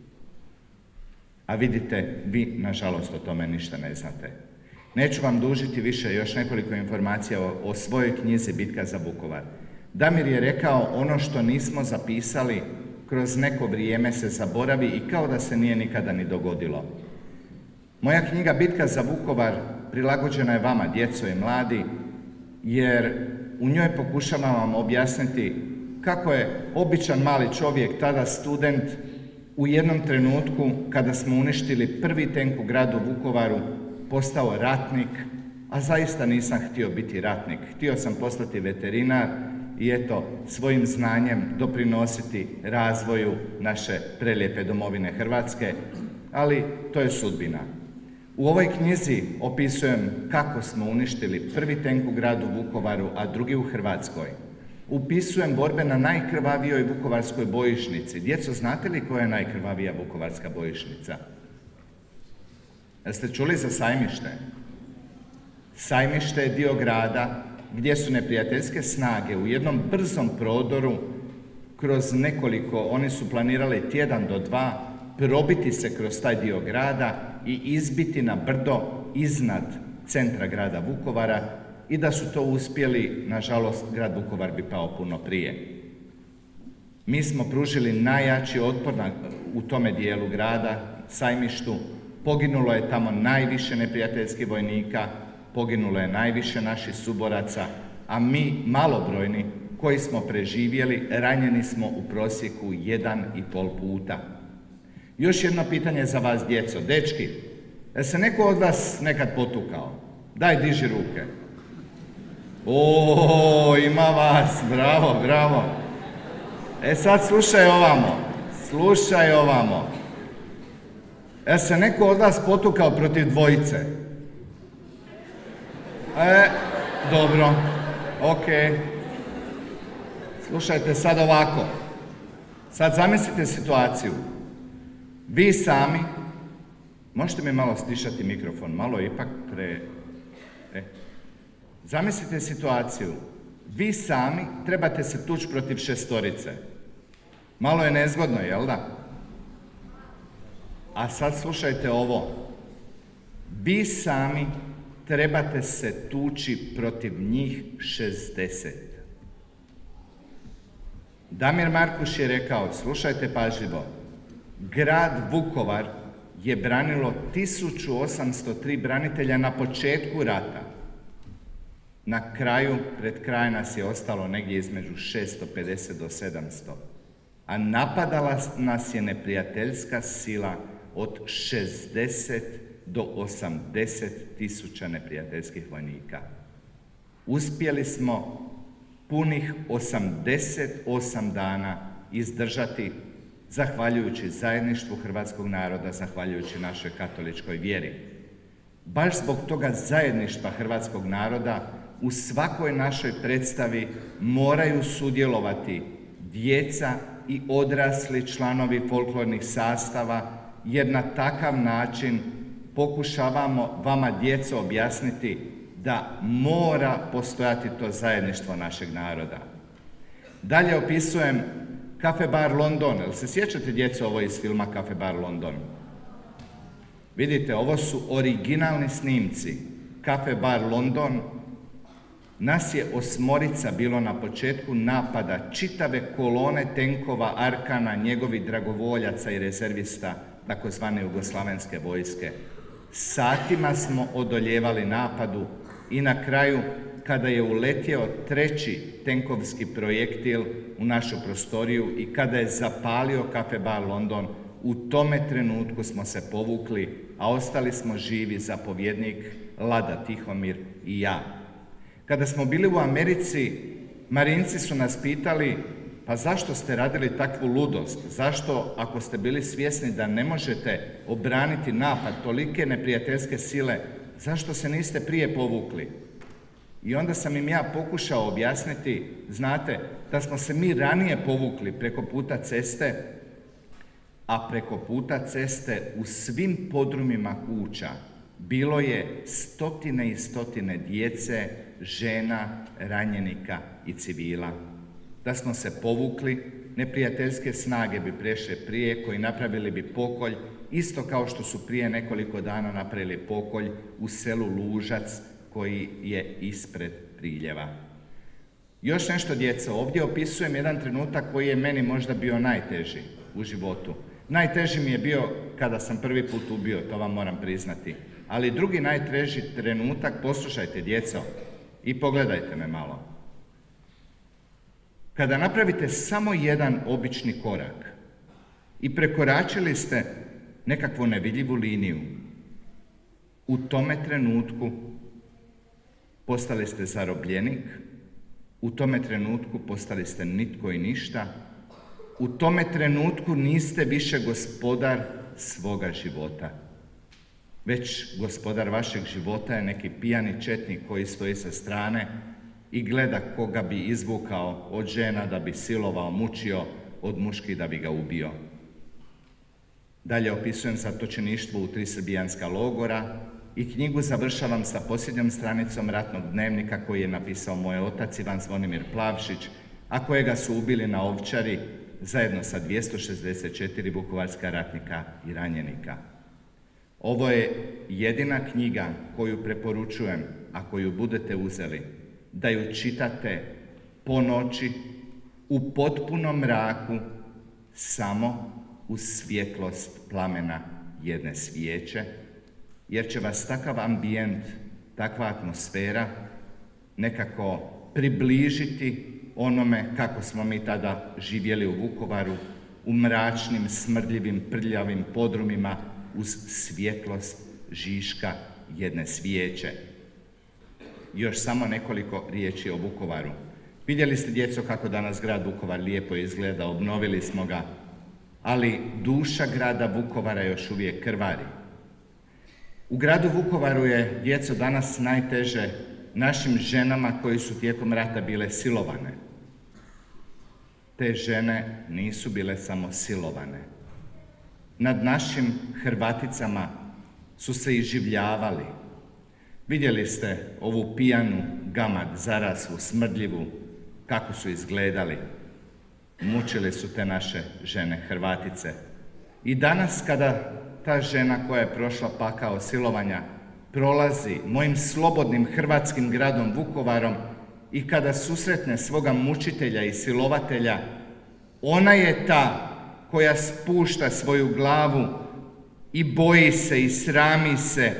A vidite, vi, nažalost, o tome ništa ne znate. Neću vam dužiti više, još nekoliko informacija o, o svojoj knjizi Bitka za Vukovar. Damir je rekao, ono što nismo zapisali, kroz neko vrijeme se zaboravi i kao da se nije nikada ni dogodilo. Moja knjiga Bitka za Vukovar prilagođena je vama, djeco i mladi, jer u njoj pokušavam vam objasniti kako je običan mali čovjek, tada student, u jednom trenutku kada smo uništili prvi tenk u gradu Vukovaru, postao ratnik, a zaista nisam htio biti ratnik. Htio sam postati veterinar i eto, svojim znanjem doprinositi razvoju naše prelijepe domovine Hrvatske, ali to je sudbina. U ovoj knjizi opisujem kako smo uništili prvi tenk u gradu Vukovaru, a drugi u Hrvatskoj. Upisujem borbe na najkrvavijoj vukovarskoj bojišnici. Djeco, znate li koja je najkrvavija vukovarska bojišnica? Jeste čuli za Sajmište? Sajmište je dio grada gdje su neprijateljske snage u jednom brzom prodoru kroz nekoliko, oni su planirali tjedan do dva, probiti se kroz taj dio grada i izbiti na brdo iznad centra grada Vukovara, i da su to uspjeli, nažalost, grad Vukovar bi pao puno prije. Mi smo pružili najjači otpor u tome dijelu grada, Sajmištu. Poginulo je tamo najviše neprijateljskih vojnika, poginulo je najviše naših suboraca, a mi, malobrojni, koji smo preživjeli, ranjeni smo u prosjeku jedan i pol puta. Još jedno pitanje za vas, djeco. Dečki, je se neko od vas nekad potukao? Daj, diži ruke. O, ima vas, bravo, bravo. E sad slušaj ovamo, slušaj ovamo. Je se neko od vas potukao protiv dvojice? E, dobro, okej. Slušajte sad ovako. Sad zamislite situaciju. Vi sami, možete mi malo stišati mikrofon, malo ipak pre... E. Zamislite situaciju. Vi sami trebate se tući protiv šestorice. Malo je nezgodno, jel da? A sad slušajte ovo. Vi sami trebate se tući protiv njih šezdeset. Damir Markuš je rekao, slušajte pažljivo, grad Vukovar je branilo tisuću osamsto tri branitelja na početku rata. Na kraju, pred kraj nas je ostalo negdje između šesto pedeset do sedamsto. A napadala nas je neprijateljska sila od šezdeset do osamdeset tisuća neprijateljskih vojnika. Uspjeli smo punih osamdeset osam dana izdržati, zahvaljujući zajedništvu hrvatskog naroda, zahvaljujući našoj katoličkoj vjeri. Baš zbog toga zajedništva hrvatskog naroda u svakoj našoj predstavi moraju sudjelovati djeca i odrasli članovi folklornih sastava, jer na takav način pokušavamo vama, djeco, objasniti da mora postojati to zajedništvo našeg naroda. Dalje opisujem Cafe Bar London. Jel se sjećate, djeco, ovo iz filma Cafe Bar London? Vidite, ovo su originalni snimci. Cafe Bar London. Nas je osmorica bilo na početku napada, čitave kolone tenkova, arkana, njegovih dragovoljaca i rezervista, takozvane jugoslavenske vojske. Satima smo odoljevali napadu i na kraju, kada je uletio treći tenkovski projektil u našu prostoriju i kada je zapalio Cafe Bar London, u tome trenutku smo se povukli, a ostali smo živi, zapovjednik Lada Tihomir i ja. Kada smo bili u Americi, Marinci su nas pitali, pa zašto ste radili takvu ludost? Zašto, ako ste bili svjesni da ne možete obraniti napad tolike neprijateljske sile, zašto se niste prije povukli? I onda sam im ja pokušao objasniti, znate, da smo se mi ranije povukli preko puta ceste, a preko puta ceste u svim podrumima kuća bilo je stotine i stotine djece, žena, ranjenika i civila. Da smo se povukli, neprijateljske snage bi prešle prije, koji napravili bi pokolj, isto kao što su prije nekoliko dana napravili pokolj u selu Lužac, koji je ispred Priljeva. Još nešto, djeco, ovdje opisujem jedan trenutak koji je meni možda bio najteži u životu. Najteži mi je bio kada sam prvi put ubio, to vam moram priznati. Ali drugi najteži trenutak, poslušajte, djeco, i pogledajte me malo. kada napravite samo jedan obični korak i prekoračili ste nekakvu nevidljivu liniju, u tome trenutku postali ste zarobljenik, u tome trenutku postali ste nitko i ništa, u tome trenutku niste više gospodar svoga života, već gospodar vašeg života je neki pijani četnik koji stoji sa strane i gleda koga bi izvukao od žena da bi silovao, mučio, od muških da bi ga ubio. Dalje opisujem zatočeništvo u tri srbijanska logora i knjigu završavam sa posljednjom stranicom ratnog dnevnika koji je napisao moj otac Ivan Zvonimir Plavšić, a kojega su ubili na Ovčari zajedno sa dvjesto šezdeset četiri vukovarska ratnika i ranjenika. Ovo je jedina knjiga koju preporučujem, ako ju budete uzeli, da ju čitate po noći, u potpunom mraku, samo uz svjetlost plamena jedne svijeće, jer će vas takav ambijent, takva atmosfera nekako približiti onome kako smo mi tada živjeli u Vukovaru, u mračnim, smrdljivim, prljavim podrumima uz svjetlost žiška jedne svijeće. Još samo nekoliko riječi o Vukovaru. Vidjeli ste, djeco, kako danas grad Vukovar lijepo izgleda, obnovili smo ga, ali duša grada Vukovara još uvijek krvari. U gradu Vukovaru je, djeco, danas najteže našim ženama koji su tijekom rata bile silovane. Te žene nisu bile samo silovane. Nad našim Hrvaticama su se iživljavali. Vidjeli ste ovu pijanu, gamad, zaraslu, smrdljivu, kako su izgledali. Mučili su te naše žene Hrvatice. I danas kada ta žena koja je prošla pakao silovanja prolazi mojim slobodnim hrvatskim gradom Vukovarom i kada susretne svoga mučitelja i silovatelja, ona je ta koja spušta svoju glavu i boji se i srami se,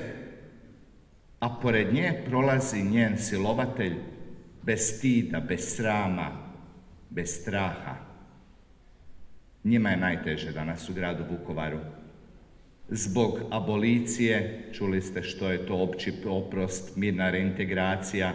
a pored nje prolazi njen silovatelj bez stida, bez srama, bez straha. Njima je najteže danas u gradu Vukovaru. Zbog abolicije, čuli ste što je to opći oprost, mirna reintegracija.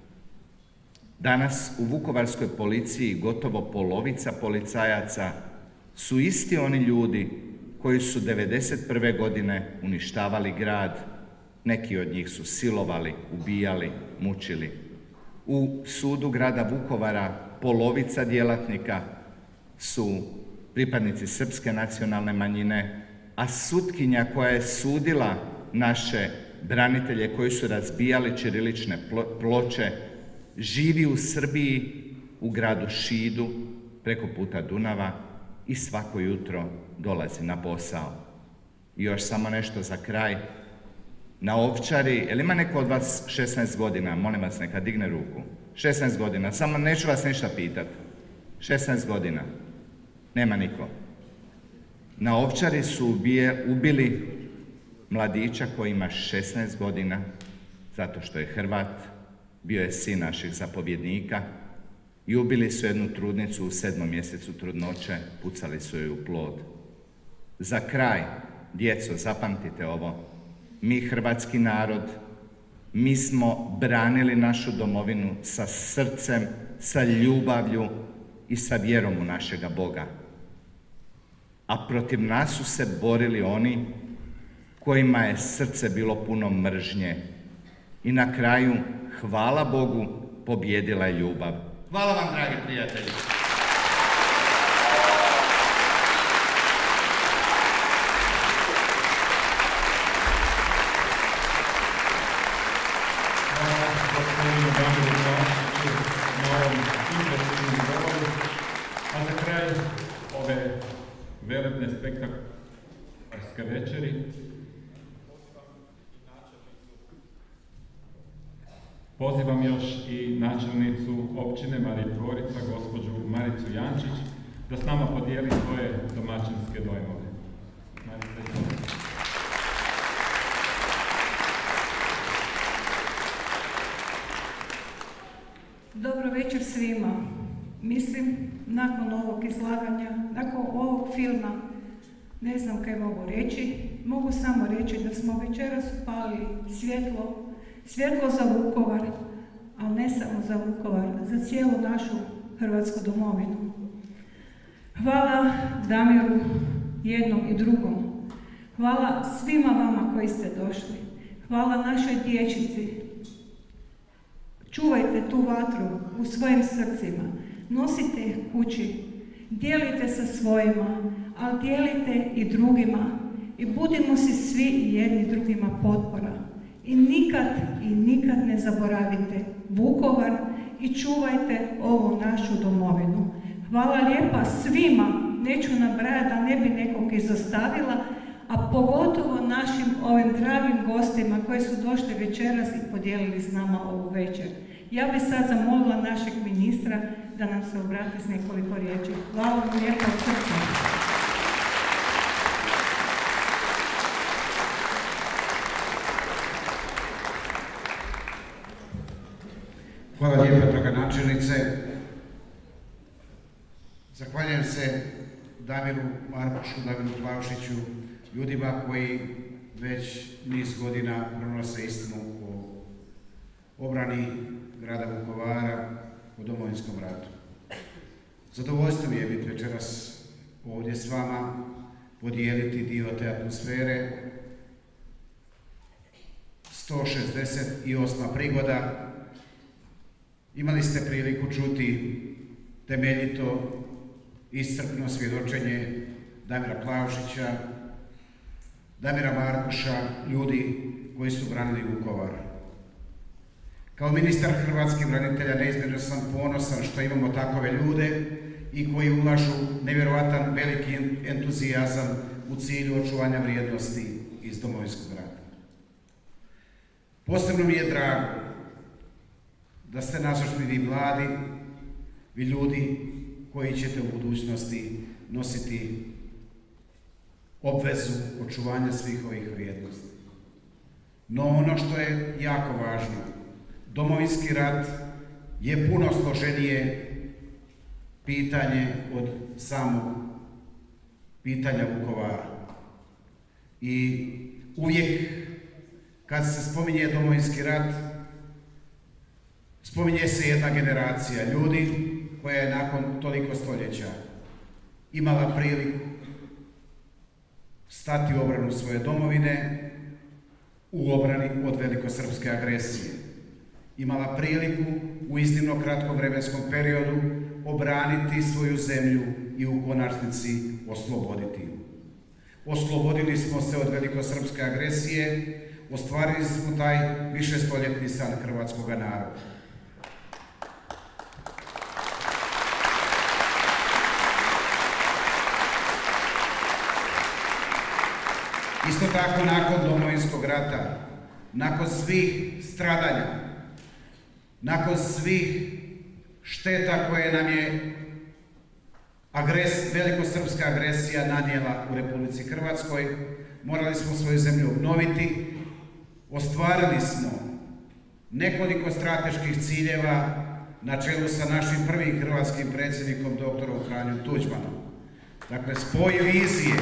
Danas u vukovarskoj policiji gotovo polovica policajaca su isti oni ljudi koji su devedeset prve godine uništavali grad. Neki od njih su silovali, ubijali, mučili. U sudu grada Vukovara polovica djelatnika su pripadnici srpske nacionalne manjine, a sutkinja koja je sudila naše branitelje koji su razbijali ćirilične ploče živi u Srbiji, u gradu Šidu, preko puta Dunava i svako jutro dolazi na posao. I još samo nešto za kraj. Na Ovčari, jel ima neko od vas šesnaest godina? Molim vas, neka digne ruku. šesnaest godina, samo neću vas ništa pitati. šesnaest godina. Nema niko. Na Ovčari su ubije, ubili mladića koji ima šesnaest godina, zato što je Hrvat, bio je sin naših zapovjednika, i ubili su jednu trudnicu u sedmom mjesecu trudnoće, pucali su joj u plod. Za kraj, djeco, zapamtite ovo, mi hrvatski narod, mi smo branili našu domovinu sa srcem, sa ljubavlju i sa vjerom u našega Boga. A protiv nas su se borili oni kojima je srce bilo puno mržnje. I na kraju, hvala Bogu, pobjedila je ljubav. Hvala vam, dragi prijatelji. A za kraj ove velebne spektakularske večeri pozivam još i načelnicu općine Marije Gorica, gospođu Maricu Jančić, da s nama podijeli svoje domaćinske dojmove. Marice, dobro večer svima. Mislim, nakon ovog izlaganja, nakon ovog filma, ne znam kaj mogu reći, mogu samo reći da smo večeras upalili svjetlo, svjetlo za Vukovar, ali ne samo za Vukovar, za cijelu našu Hrvatsku domovinu. Hvala Damiru, jednom i drugom. Hvala svima vama koji ste došli. Hvala našoj dječici. Čuvajte tu vatru u svojim srcima. Nosite ih kući. Dijelite sa svojima, ali dijelite i drugima. I budimo si svi jedni drugima potpora. I nikad i nikad ne zaboravite Vukovar i čuvajte ovu našu domovinu. Hvala lijepa svima, neću nabrajati da ne bi nekog izostavila, a pogotovo našim ovim dragim gostima koji su došli večeras i podijelili s nama ovu večer. Ja bih sad zamolila našeg ministra da nam se obrati s nekoliko riječi. Hvala vam lijepa od srca. Hvala lijepa, draga načelnice. Zahvaljujem se Damiru Markušu, Damiru Plavšiću, ljudima koji već niz godina pronose istinu o obrani grada Vukovara, o Domovinskom ratu. Zadovoljstvo mi je biti večeras ovdje s vama, podijeliti dio te atmosfere. sto šezdeset osma prigoda. Imali ste priliku čuti temeljito, iscrpno svjedočenje Damira Plavšića, Damira Markuša, ljudi koji su branili Vukovar. Kao ministar hrvatskih branitelja neizmjerno sam ponosan što imamo takove ljude i koji ulažu nevjerojatan veliki entuzijazam u cilju očuvanja vrijednosti iz Domovinskog rata. Posebno mi je drago da ste nazočni vi mladi, vi ljudi koji ćete u budućnosti nositi obvezu očuvanja svih ovih vrijednosti. No ono što je jako važno, Domovinski rat je puno složenije pitanje od samog pitanja Vukovara. I uvijek kad se spominje Domovinski rat, spominje se jedna generacija ljudi koja je nakon toliko stoljeća imala priliku stati u obranu svoje domovine, u obrani od velikosrpske agresije. Imala priliku u iznimno kratkom vremenskom periodu obraniti svoju zemlju i u konačnici osloboditi ju. Oslobodili smo se od velikosrpske agresije, ostvarili smo taj višestoljetni san hrvatskog naroda. Isto tako, nakon Domovinskog rata, nakon svih stradanja, nakon svih šteta koje nam je agres, velikosrpska agresija nanijela u Republici Hrvatskoj, morali smo svoju zemlju obnoviti, ostvarili smo nekoliko strateških ciljeva na čelu sa našim prvim hrvatskim predsjednikom, doktorom Franjom Tuđmanom. Dakle, spoj vizije,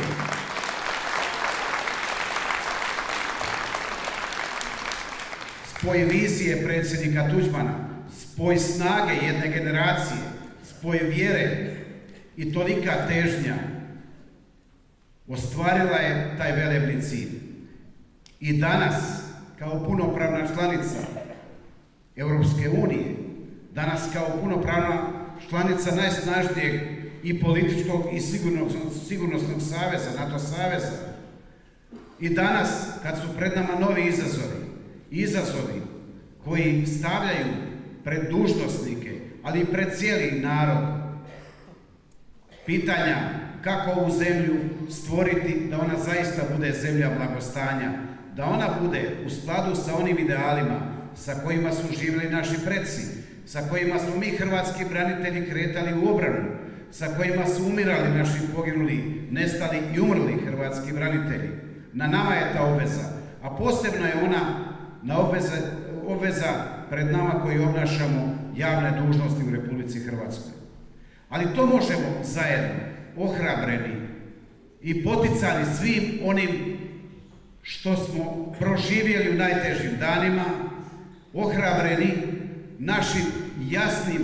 spoj vizije predsjednika Tuđmana, spoj snage jedne generacije, spoj vjere i tolika težnja ostvarila je taj velebni cilj. I danas, kao punopravna članica Europske unije, danas kao punopravna članica najsnažnijeg i političkog i sigurnosnog saveza, NATO saveza, i danas, kad su pred nama novi izazovi, izazovi koji stavljaju pred dužnosnike, ali i pred cijeli narod, pitanja kako ovu zemlju stvoriti da ona zaista bude zemlja blagostanja, da ona bude u skladu sa onim idealima sa kojima su živjeli naši preci, sa kojima smo mi hrvatski branitelji kretali u obranu, sa kojima su umirali naši poginuli, nestali i umrli hrvatski branitelji. Na nama je ta obveza, a posebno je ona na obveze, obveza pred nama koji obnašamo javne dužnosti u Republici Hrvatskoj. Ali to možemo zajedno, ohrabreni i poticani svim onim što smo proživjeli u najtežim danima, ohrabreni našim jasnim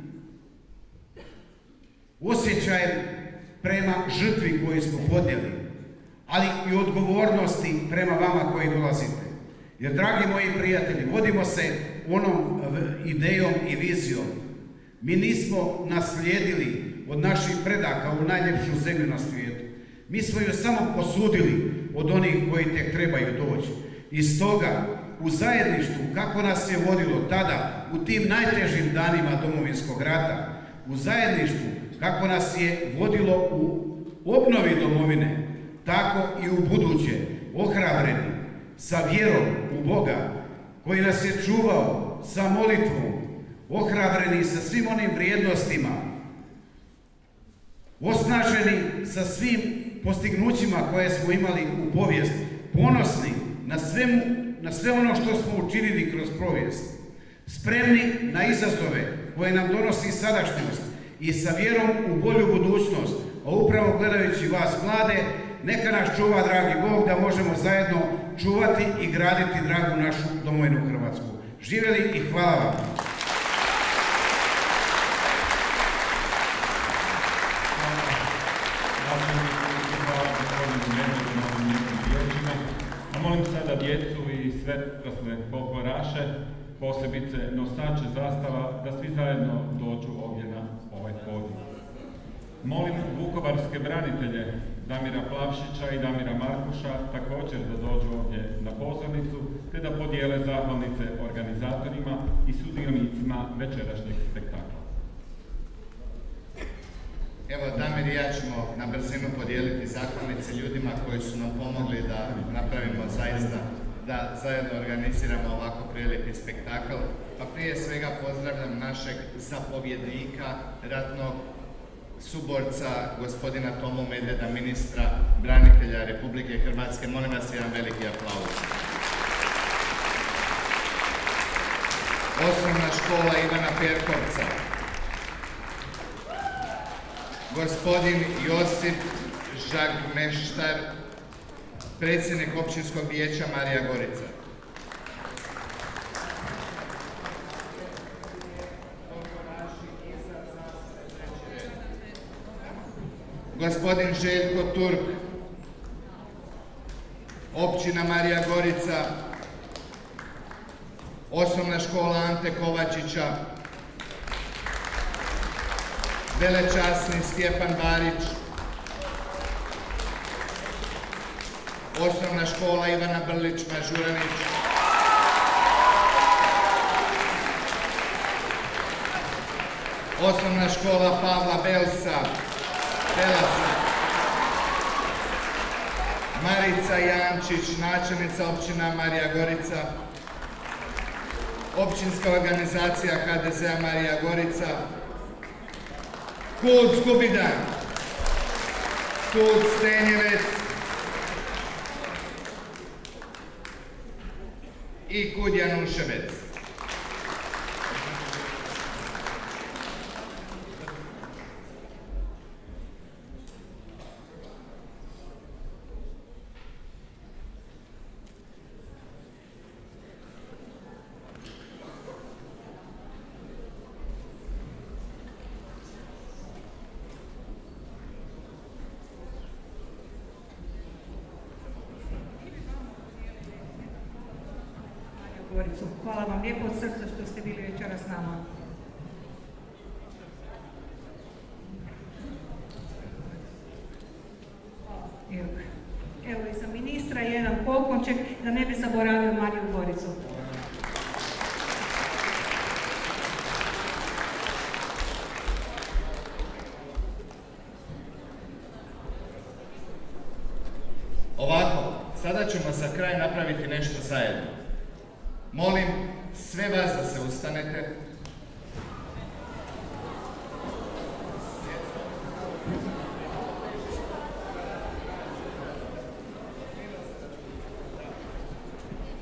osjećajem prema žrtvi koju smo podnijeli, ali i odgovornosti prema vama koji dolazite. Jer, dragi moji prijatelji, vodimo se onom idejom i vizijom. Mi nismo naslijedili od naših predaka u najljepšu zemlju na svijetu. Mi smo ju samo posudili od onih koji tek trebaju doći. I stoga, u zajedništvu, kako nas je vodilo tada, u tim najtežim danima Domovinskog rata, u zajedništvu, kako nas je vodilo u obnovi domovine, tako i u buduće, ohrabreni, sa vjerom u Boga, koji nas je čuvao sa molitvom, ohrabreni sa svim onim vrijednostima, osnaženi sa svim postignućima koje smo imali u povijesti, ponosni na, svemu, na sve ono što smo učinili kroz povijest, spremni na izazove koje nam donosi sadašnjost i sa vjerom u bolju budućnost, a upravo gledajući vas mlade, neka nas čuva, dragi Bog, da možemo zajedno čuvati i graditi dragu našu domovinu Hrvatsku. Živjeli i hvala vam! A molim sada djecu i svetlosne folkloraše, posebice nosače zastava, da svi zajedno dođu ovdje na ovaj podij. Molim vukovarske branitelje Damira Plavšića i Damira Markuša također da dođu ovdje na pozornicu, te da podijele zahvalnice organizatorima i sudionicima večerašnjeg spektakla. Evo, Damir i ja ćemo na brzinu podijeliti zahvalnice ljudima koji su nam pomogli da napravimo zaista, da zajedno organiziramo ovako prelijepi spektakl. Pa prije svega pozdravljam našeg zapovjednika, ratnog suborca, gospodina Tomu Medveda, ministra branitelja Republike Hrvatske. Molim vas jedan veliki aplauz. Osnovna škola Ivana Perkovca. Gospodin Josip Žagmeštar, predsjednik općinskog vijeća Marija Gorica. Gospodin Željko Turk, općina Marija Gorica, osnovna škola Ante Kovačića, velečasni Stjepan Barić, osnovna škola Ivana Brlić Mažuranić, osnovna škola Pavla Belsa, Belasa, Marica Jančić, načelnica općina Marija Gorica, općinska organizacija H D Z-a Marija Gorica, Kult Skubidan, Kult Stenjevec i Kud Januševec. Hvala vam lijepo od srca što ste bili večera s nama. Evo, evo i za ministra jedan poklonček da ne bi zaboravio Mariju Goricu. Ovako, sada ćemo za kraj napraviti nešto zajedno. Molim sve vas da se ustanete.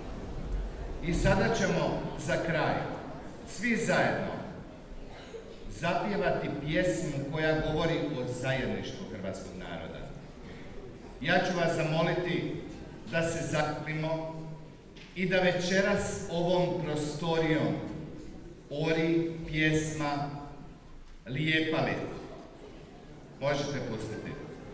I sada ćemo za kraj svi zajedno zapjevati pjesmu koja govori o zajedništvu hrvatskog naroda. Ja ću vas zamoliti da se zaklinimo i da večeras ovom prostorijom ori pjesma Lijepa li. Možete pustiti.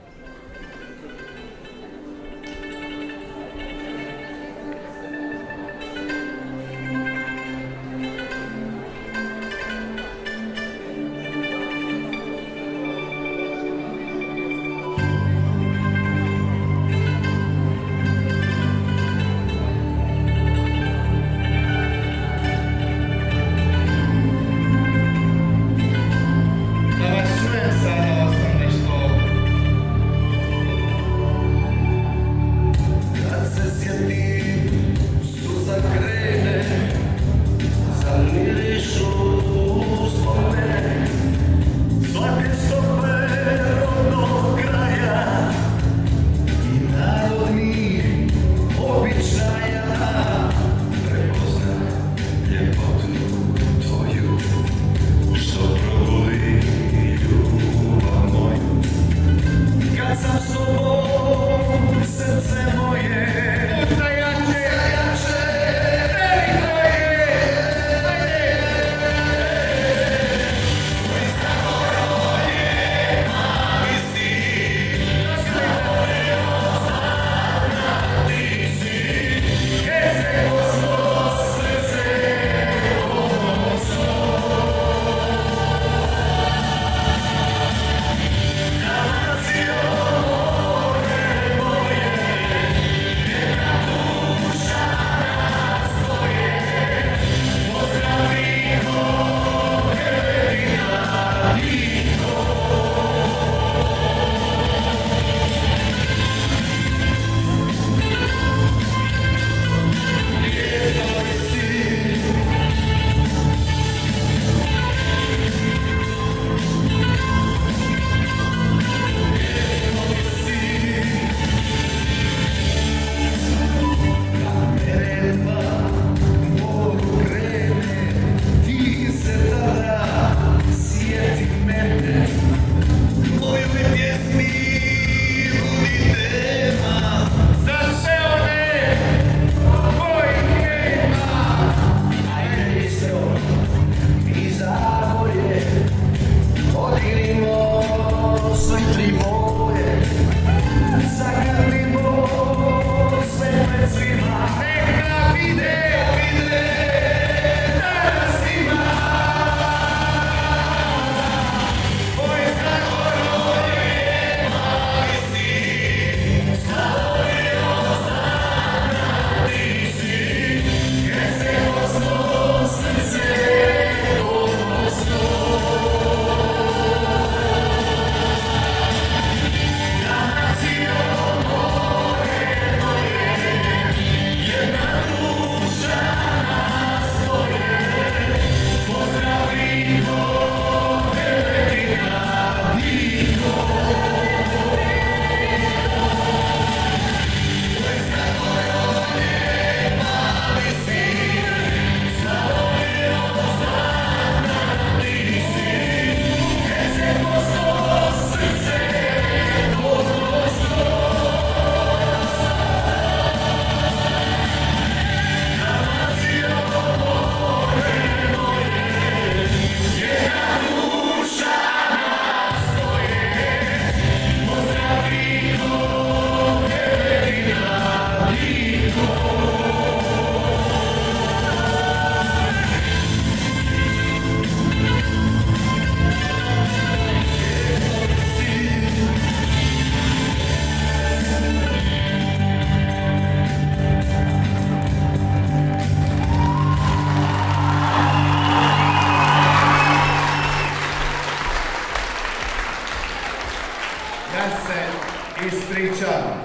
ispričavam.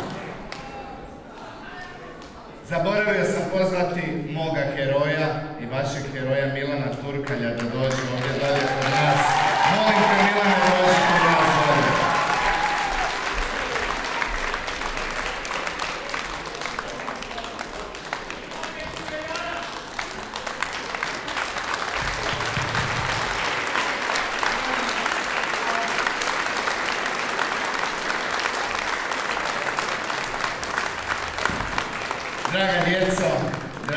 Zaboravio sam pozvati moga heroja i vašeg heroja Milana Turkalja da dođe ovdje dalje kod nas. Molim te, Milane, dođi kod nas ovdje.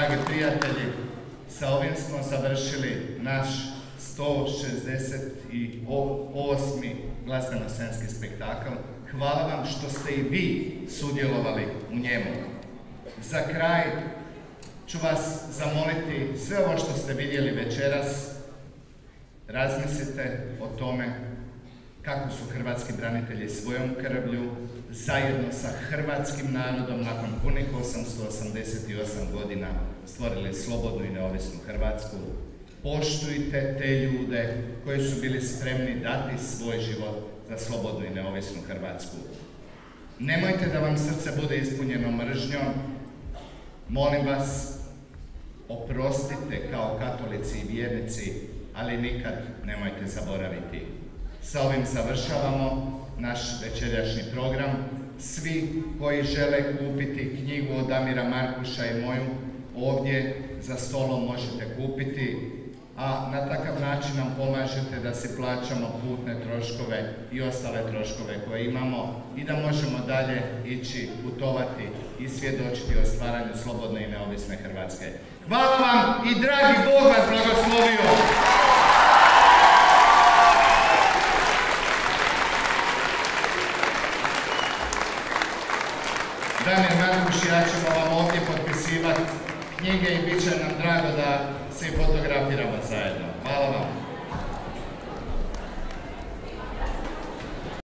dragi prijatelji, sa ovim smo završili naš sto šezdeset osmi glazbeno-scenski spektakl. Hvala vam što ste i vi sudjelovali u njemu. Za kraj ću vas zamoliti sve ovo što ste vidjeli večeras, razmislite o tome kako su hrvatski branitelji svojom krvlju zajedno sa hrvatskim narodom nakon punih osamsto osamdeset osam godina stvorili slobodnu i neovisnu Hrvatsku. Poštujte te ljude koji su bili spremni dati svoj život za slobodnu i neovisnu Hrvatsku. Nemojte da vam srce bude ispunjeno mržnjom. Molim vas, oprostite kao katolici i vjernici, ali nikad nemojte zaboraviti. Sa ovim završavamo naš večerašnji program. Svi koji žele kupiti knjigu od Damira Markuša i moju, ovdje za stolom možete kupiti, a na takav način nam pomažete da si plaćamo putne troškove i ostale troškove koje imamo i da možemo dalje ići, putovati i svjedočiti o stvaranju slobodne i neovisne Hrvatske. Hvala vam i dragi Bog vas blagoslovio! Damir Markuš i ja ćemo vam ovdje potpisivati knjige i bit će nam drago da se i fotografiramo zajedno. Hvala vam.